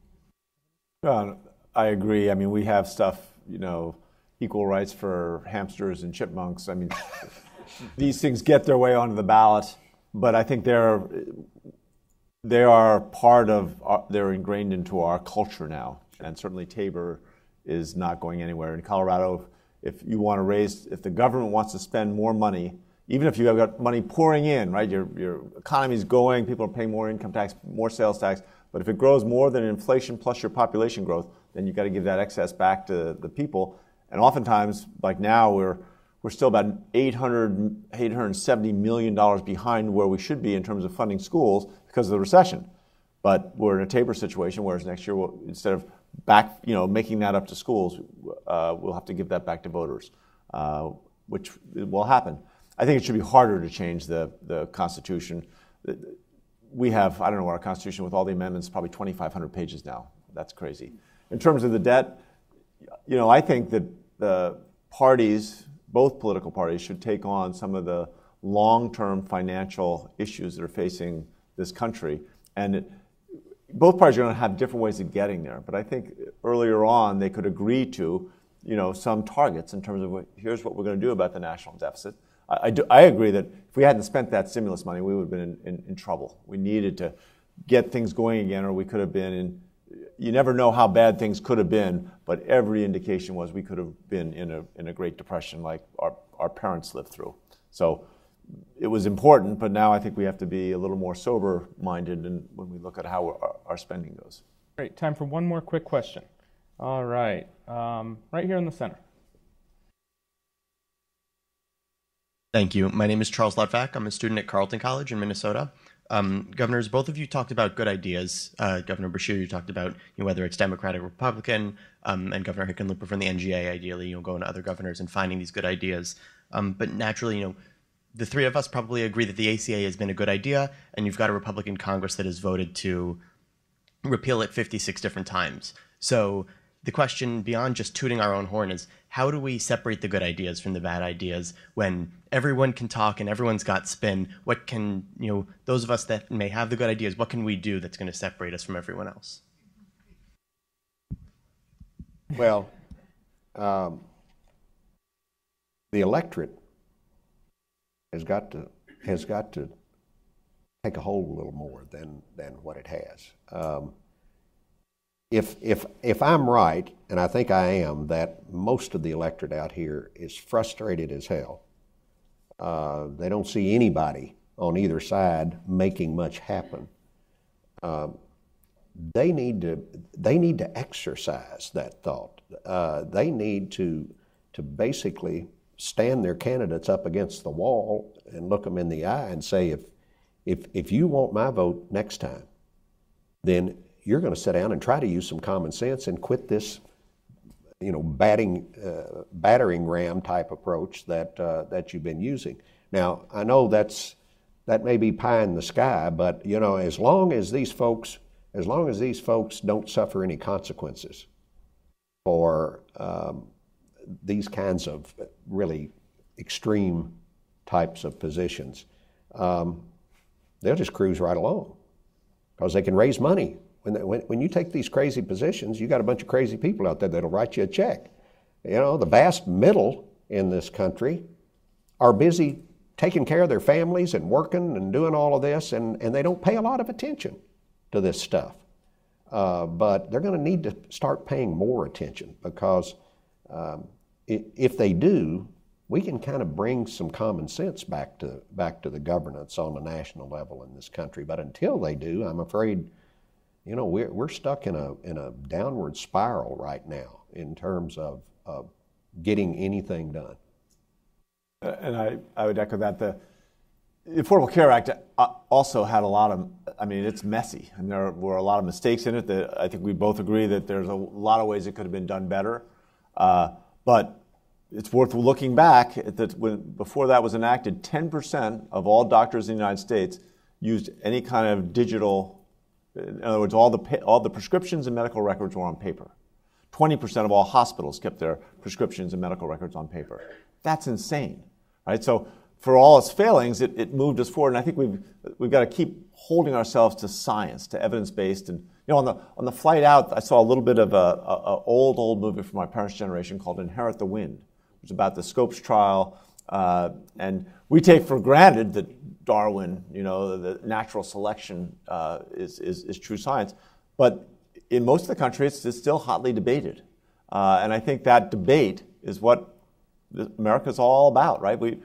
Well, I agree. I mean, we have stuff, you know, equal rights for hamsters and chipmunks. I mean, these things get their way onto the ballot, but I think they're they are part of our, they're ingrained into our culture now. And certainly Tabor is not going anywhere. In Colorado, if you want to raise, if the government wants to spend more money, even if you have got money pouring in, right, your, your economy is going, people are paying more income tax, more sales tax, but if it grows more than inflation plus your population growth, then you've got to give that excess back to the people. And oftentimes, like now, we're we're still about eight hundred, eight hundred seventy million dollars behind where we should be in terms of funding schools because of the recession. But we're in a Tabor situation, whereas next year, we'll, instead of back, you know, making that up to schools, uh, we'll have to give that back to voters, uh, which will happen. I think it should be harder to change the, the Constitution. We have, I don't know, our Constitution with all the amendments, probably twenty-five hundred pages now. That's crazy. In terms of the debt, you know, I think that the parties, both political parties, should take on some of the long-term financial issues that are facing this country. And it, both parties are going to have different ways of getting there. But I think earlier on they could agree to, you know, some targets in terms of what, here's what we're going to do about the national deficit. I, I, do, I agree that if we hadn't spent that stimulus money, we would have been in, in, in trouble. We needed to get things going again, or we could have been in, you never know how bad things could have been, but every indication was we could have been in a, in a Great Depression like our, our parents lived through. So it was important, but now I think we have to be a little more sober-minded in, when we look at how our, our spending goes. Great. Time for one more quick question. All right. Um, right here in the center. Thank you. My name is Charles Lutvak. I'm a student at Carleton College in Minnesota. Um, governors, both of you talked about good ideas. Uh, Governor Beshear, you talked about, you know, whether it's Democratic or Republican, um, and Governor Hickenlooper from the N G A, ideally, you know, going to other governors and finding these good ideas. Um, but naturally, you know, the three of us probably agree that the A C A has been a good idea, and you've got a Republican Congress that has voted to repeal it fifty-six different times. So the question beyond just tooting our own horn is, how do we separate the good ideas from the bad ideas when everyone can talk and everyone's got spin? What can, you know, those of us that may have the good ideas, what can we do that's going to separate us from everyone else? Well, um, the electorate has got to has got to take a hold a little more than than what it has. Um, if if if I'm right, and I think I am, that most of the electorate out here is frustrated as hell. Uh, they don't see anybody on either side making much happen. Um, they need to they need to exercise that thought. Uh, they need to to basically stand their candidates up against the wall and look them in the eye and say, if if if you want my vote next time, then you're going to sit down and try to use some common sense and quit this, you know, batting uh, battering ram type approach that uh, that you've been using. Now, I know that's that may be pie in the sky, but you know, as long as these folks as long as these folks don't suffer any consequences for um, these kinds of really extreme types of positions, um, they'll just cruise right along because they can raise money. When, they, when, when you take these crazy positions, you got a bunch of crazy people out there that'll write you a check. You know, the vast middle in this country are busy taking care of their families and working and doing all of this, and, and they don't pay a lot of attention to this stuff. Uh, but they're going to need to start paying more attention because um, if they do, we can kind of bring some common sense back to back to the governance on the national level in this country. But until they do, I'm afraid, you know, we're we're stuck in a in a downward spiral right now in terms of, of getting anything done. And I, I would echo that. The, the Affordable Care Act also had a lot of, I mean, it's messy, and there were a lot of mistakes in it that I think we both agree that there's a lot of ways it could have been done better. Uh, but it's worth looking back at that when, before that was enacted, ten percent of all doctors in the United States used any kind of digital, in other words, all the, all the prescriptions and medical records were on paper. twenty percent of all hospitals kept their prescriptions and medical records on paper. That's insane, right? So for all its failings, it, it moved us forward, and I think we've, we've got to keep holding ourselves to science, to evidence-based. And you know, on the, on the flight out, I saw a little bit of an old, old movie from my parents' generation called Inherit the Wind. It was about the Scopes trial, uh, and we take for granted that Darwin, you know, the natural selection uh, is, is, is true science. But in most of the country, it's, it's still hotly debated. Uh, and I think that debate is what America's all about, right? We,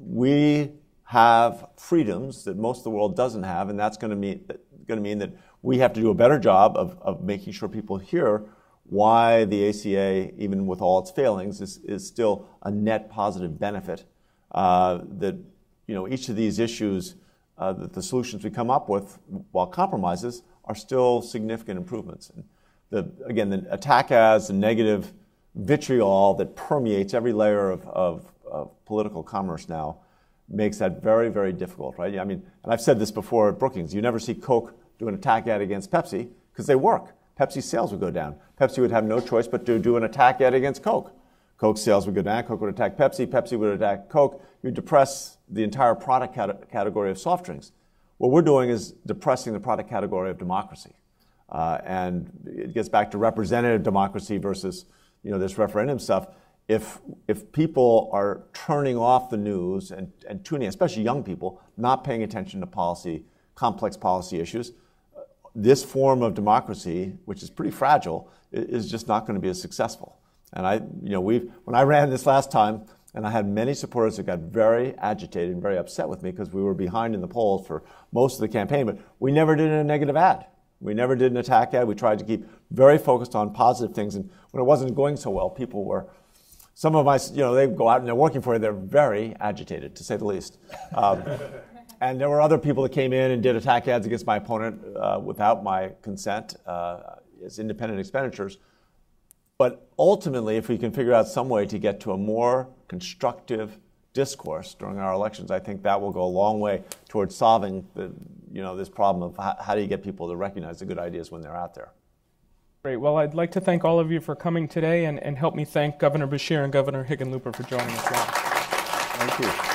we have freedoms that most of the world doesn't have, and that's going to mean, going to mean that we have to do a better job of, of making sure people hear why the A C A, even with all its failings, is, is still a net positive benefit. Uh, that, you know, each of these issues, uh, that the solutions we come up with, while compromises, are still significant improvements. And the, again, the attack as the negative vitriol that permeates every layer of, of, of political commerce now makes that very, very difficult, right? I mean, and I've said this before at Brookings, you never see Coke do an attack ad against Pepsi because they work. Pepsi's sales would go down. Pepsi would have no choice but to do an attack ad against Coke. Coke's sales would go down. Coke would attack Pepsi. Pepsi would attack Coke. You'd depress the entire product cat- category of soft drinks. What we're doing is depressing the product category of democracy. Uh, and it gets back to representative democracy versus, you know, this referendum stuff. If if people are turning off the news and, and tuning, especially young people, not paying attention to policy, complex policy issues, this form of democracy, which is pretty fragile, is just not going to be as successful. And I, you know, we've when I ran this last time, and I had many supporters that got very agitated and very upset with me because we were behind in the polls for most of the campaign, but we never did a negative ad. We never did an attack ad. We tried to keep very focused on positive things. And when it wasn't going so well, people were, some of my, you know, they go out and they're working for you. They're very agitated, to say the least. Um, and there were other people that came in and did attack ads against my opponent uh, without my consent uh, as independent expenditures. But ultimately, if we can figure out some way to get to a more constructive discourse during our elections, I think that will go a long way towards solving the, you know, this problem of how, how do you get people to recognize the good ideas when they're out there. Great. Well, I'd like to thank all of you for coming today, and, and help me thank Governor Beshear and Governor Hickenlooper for joining us. Thank you.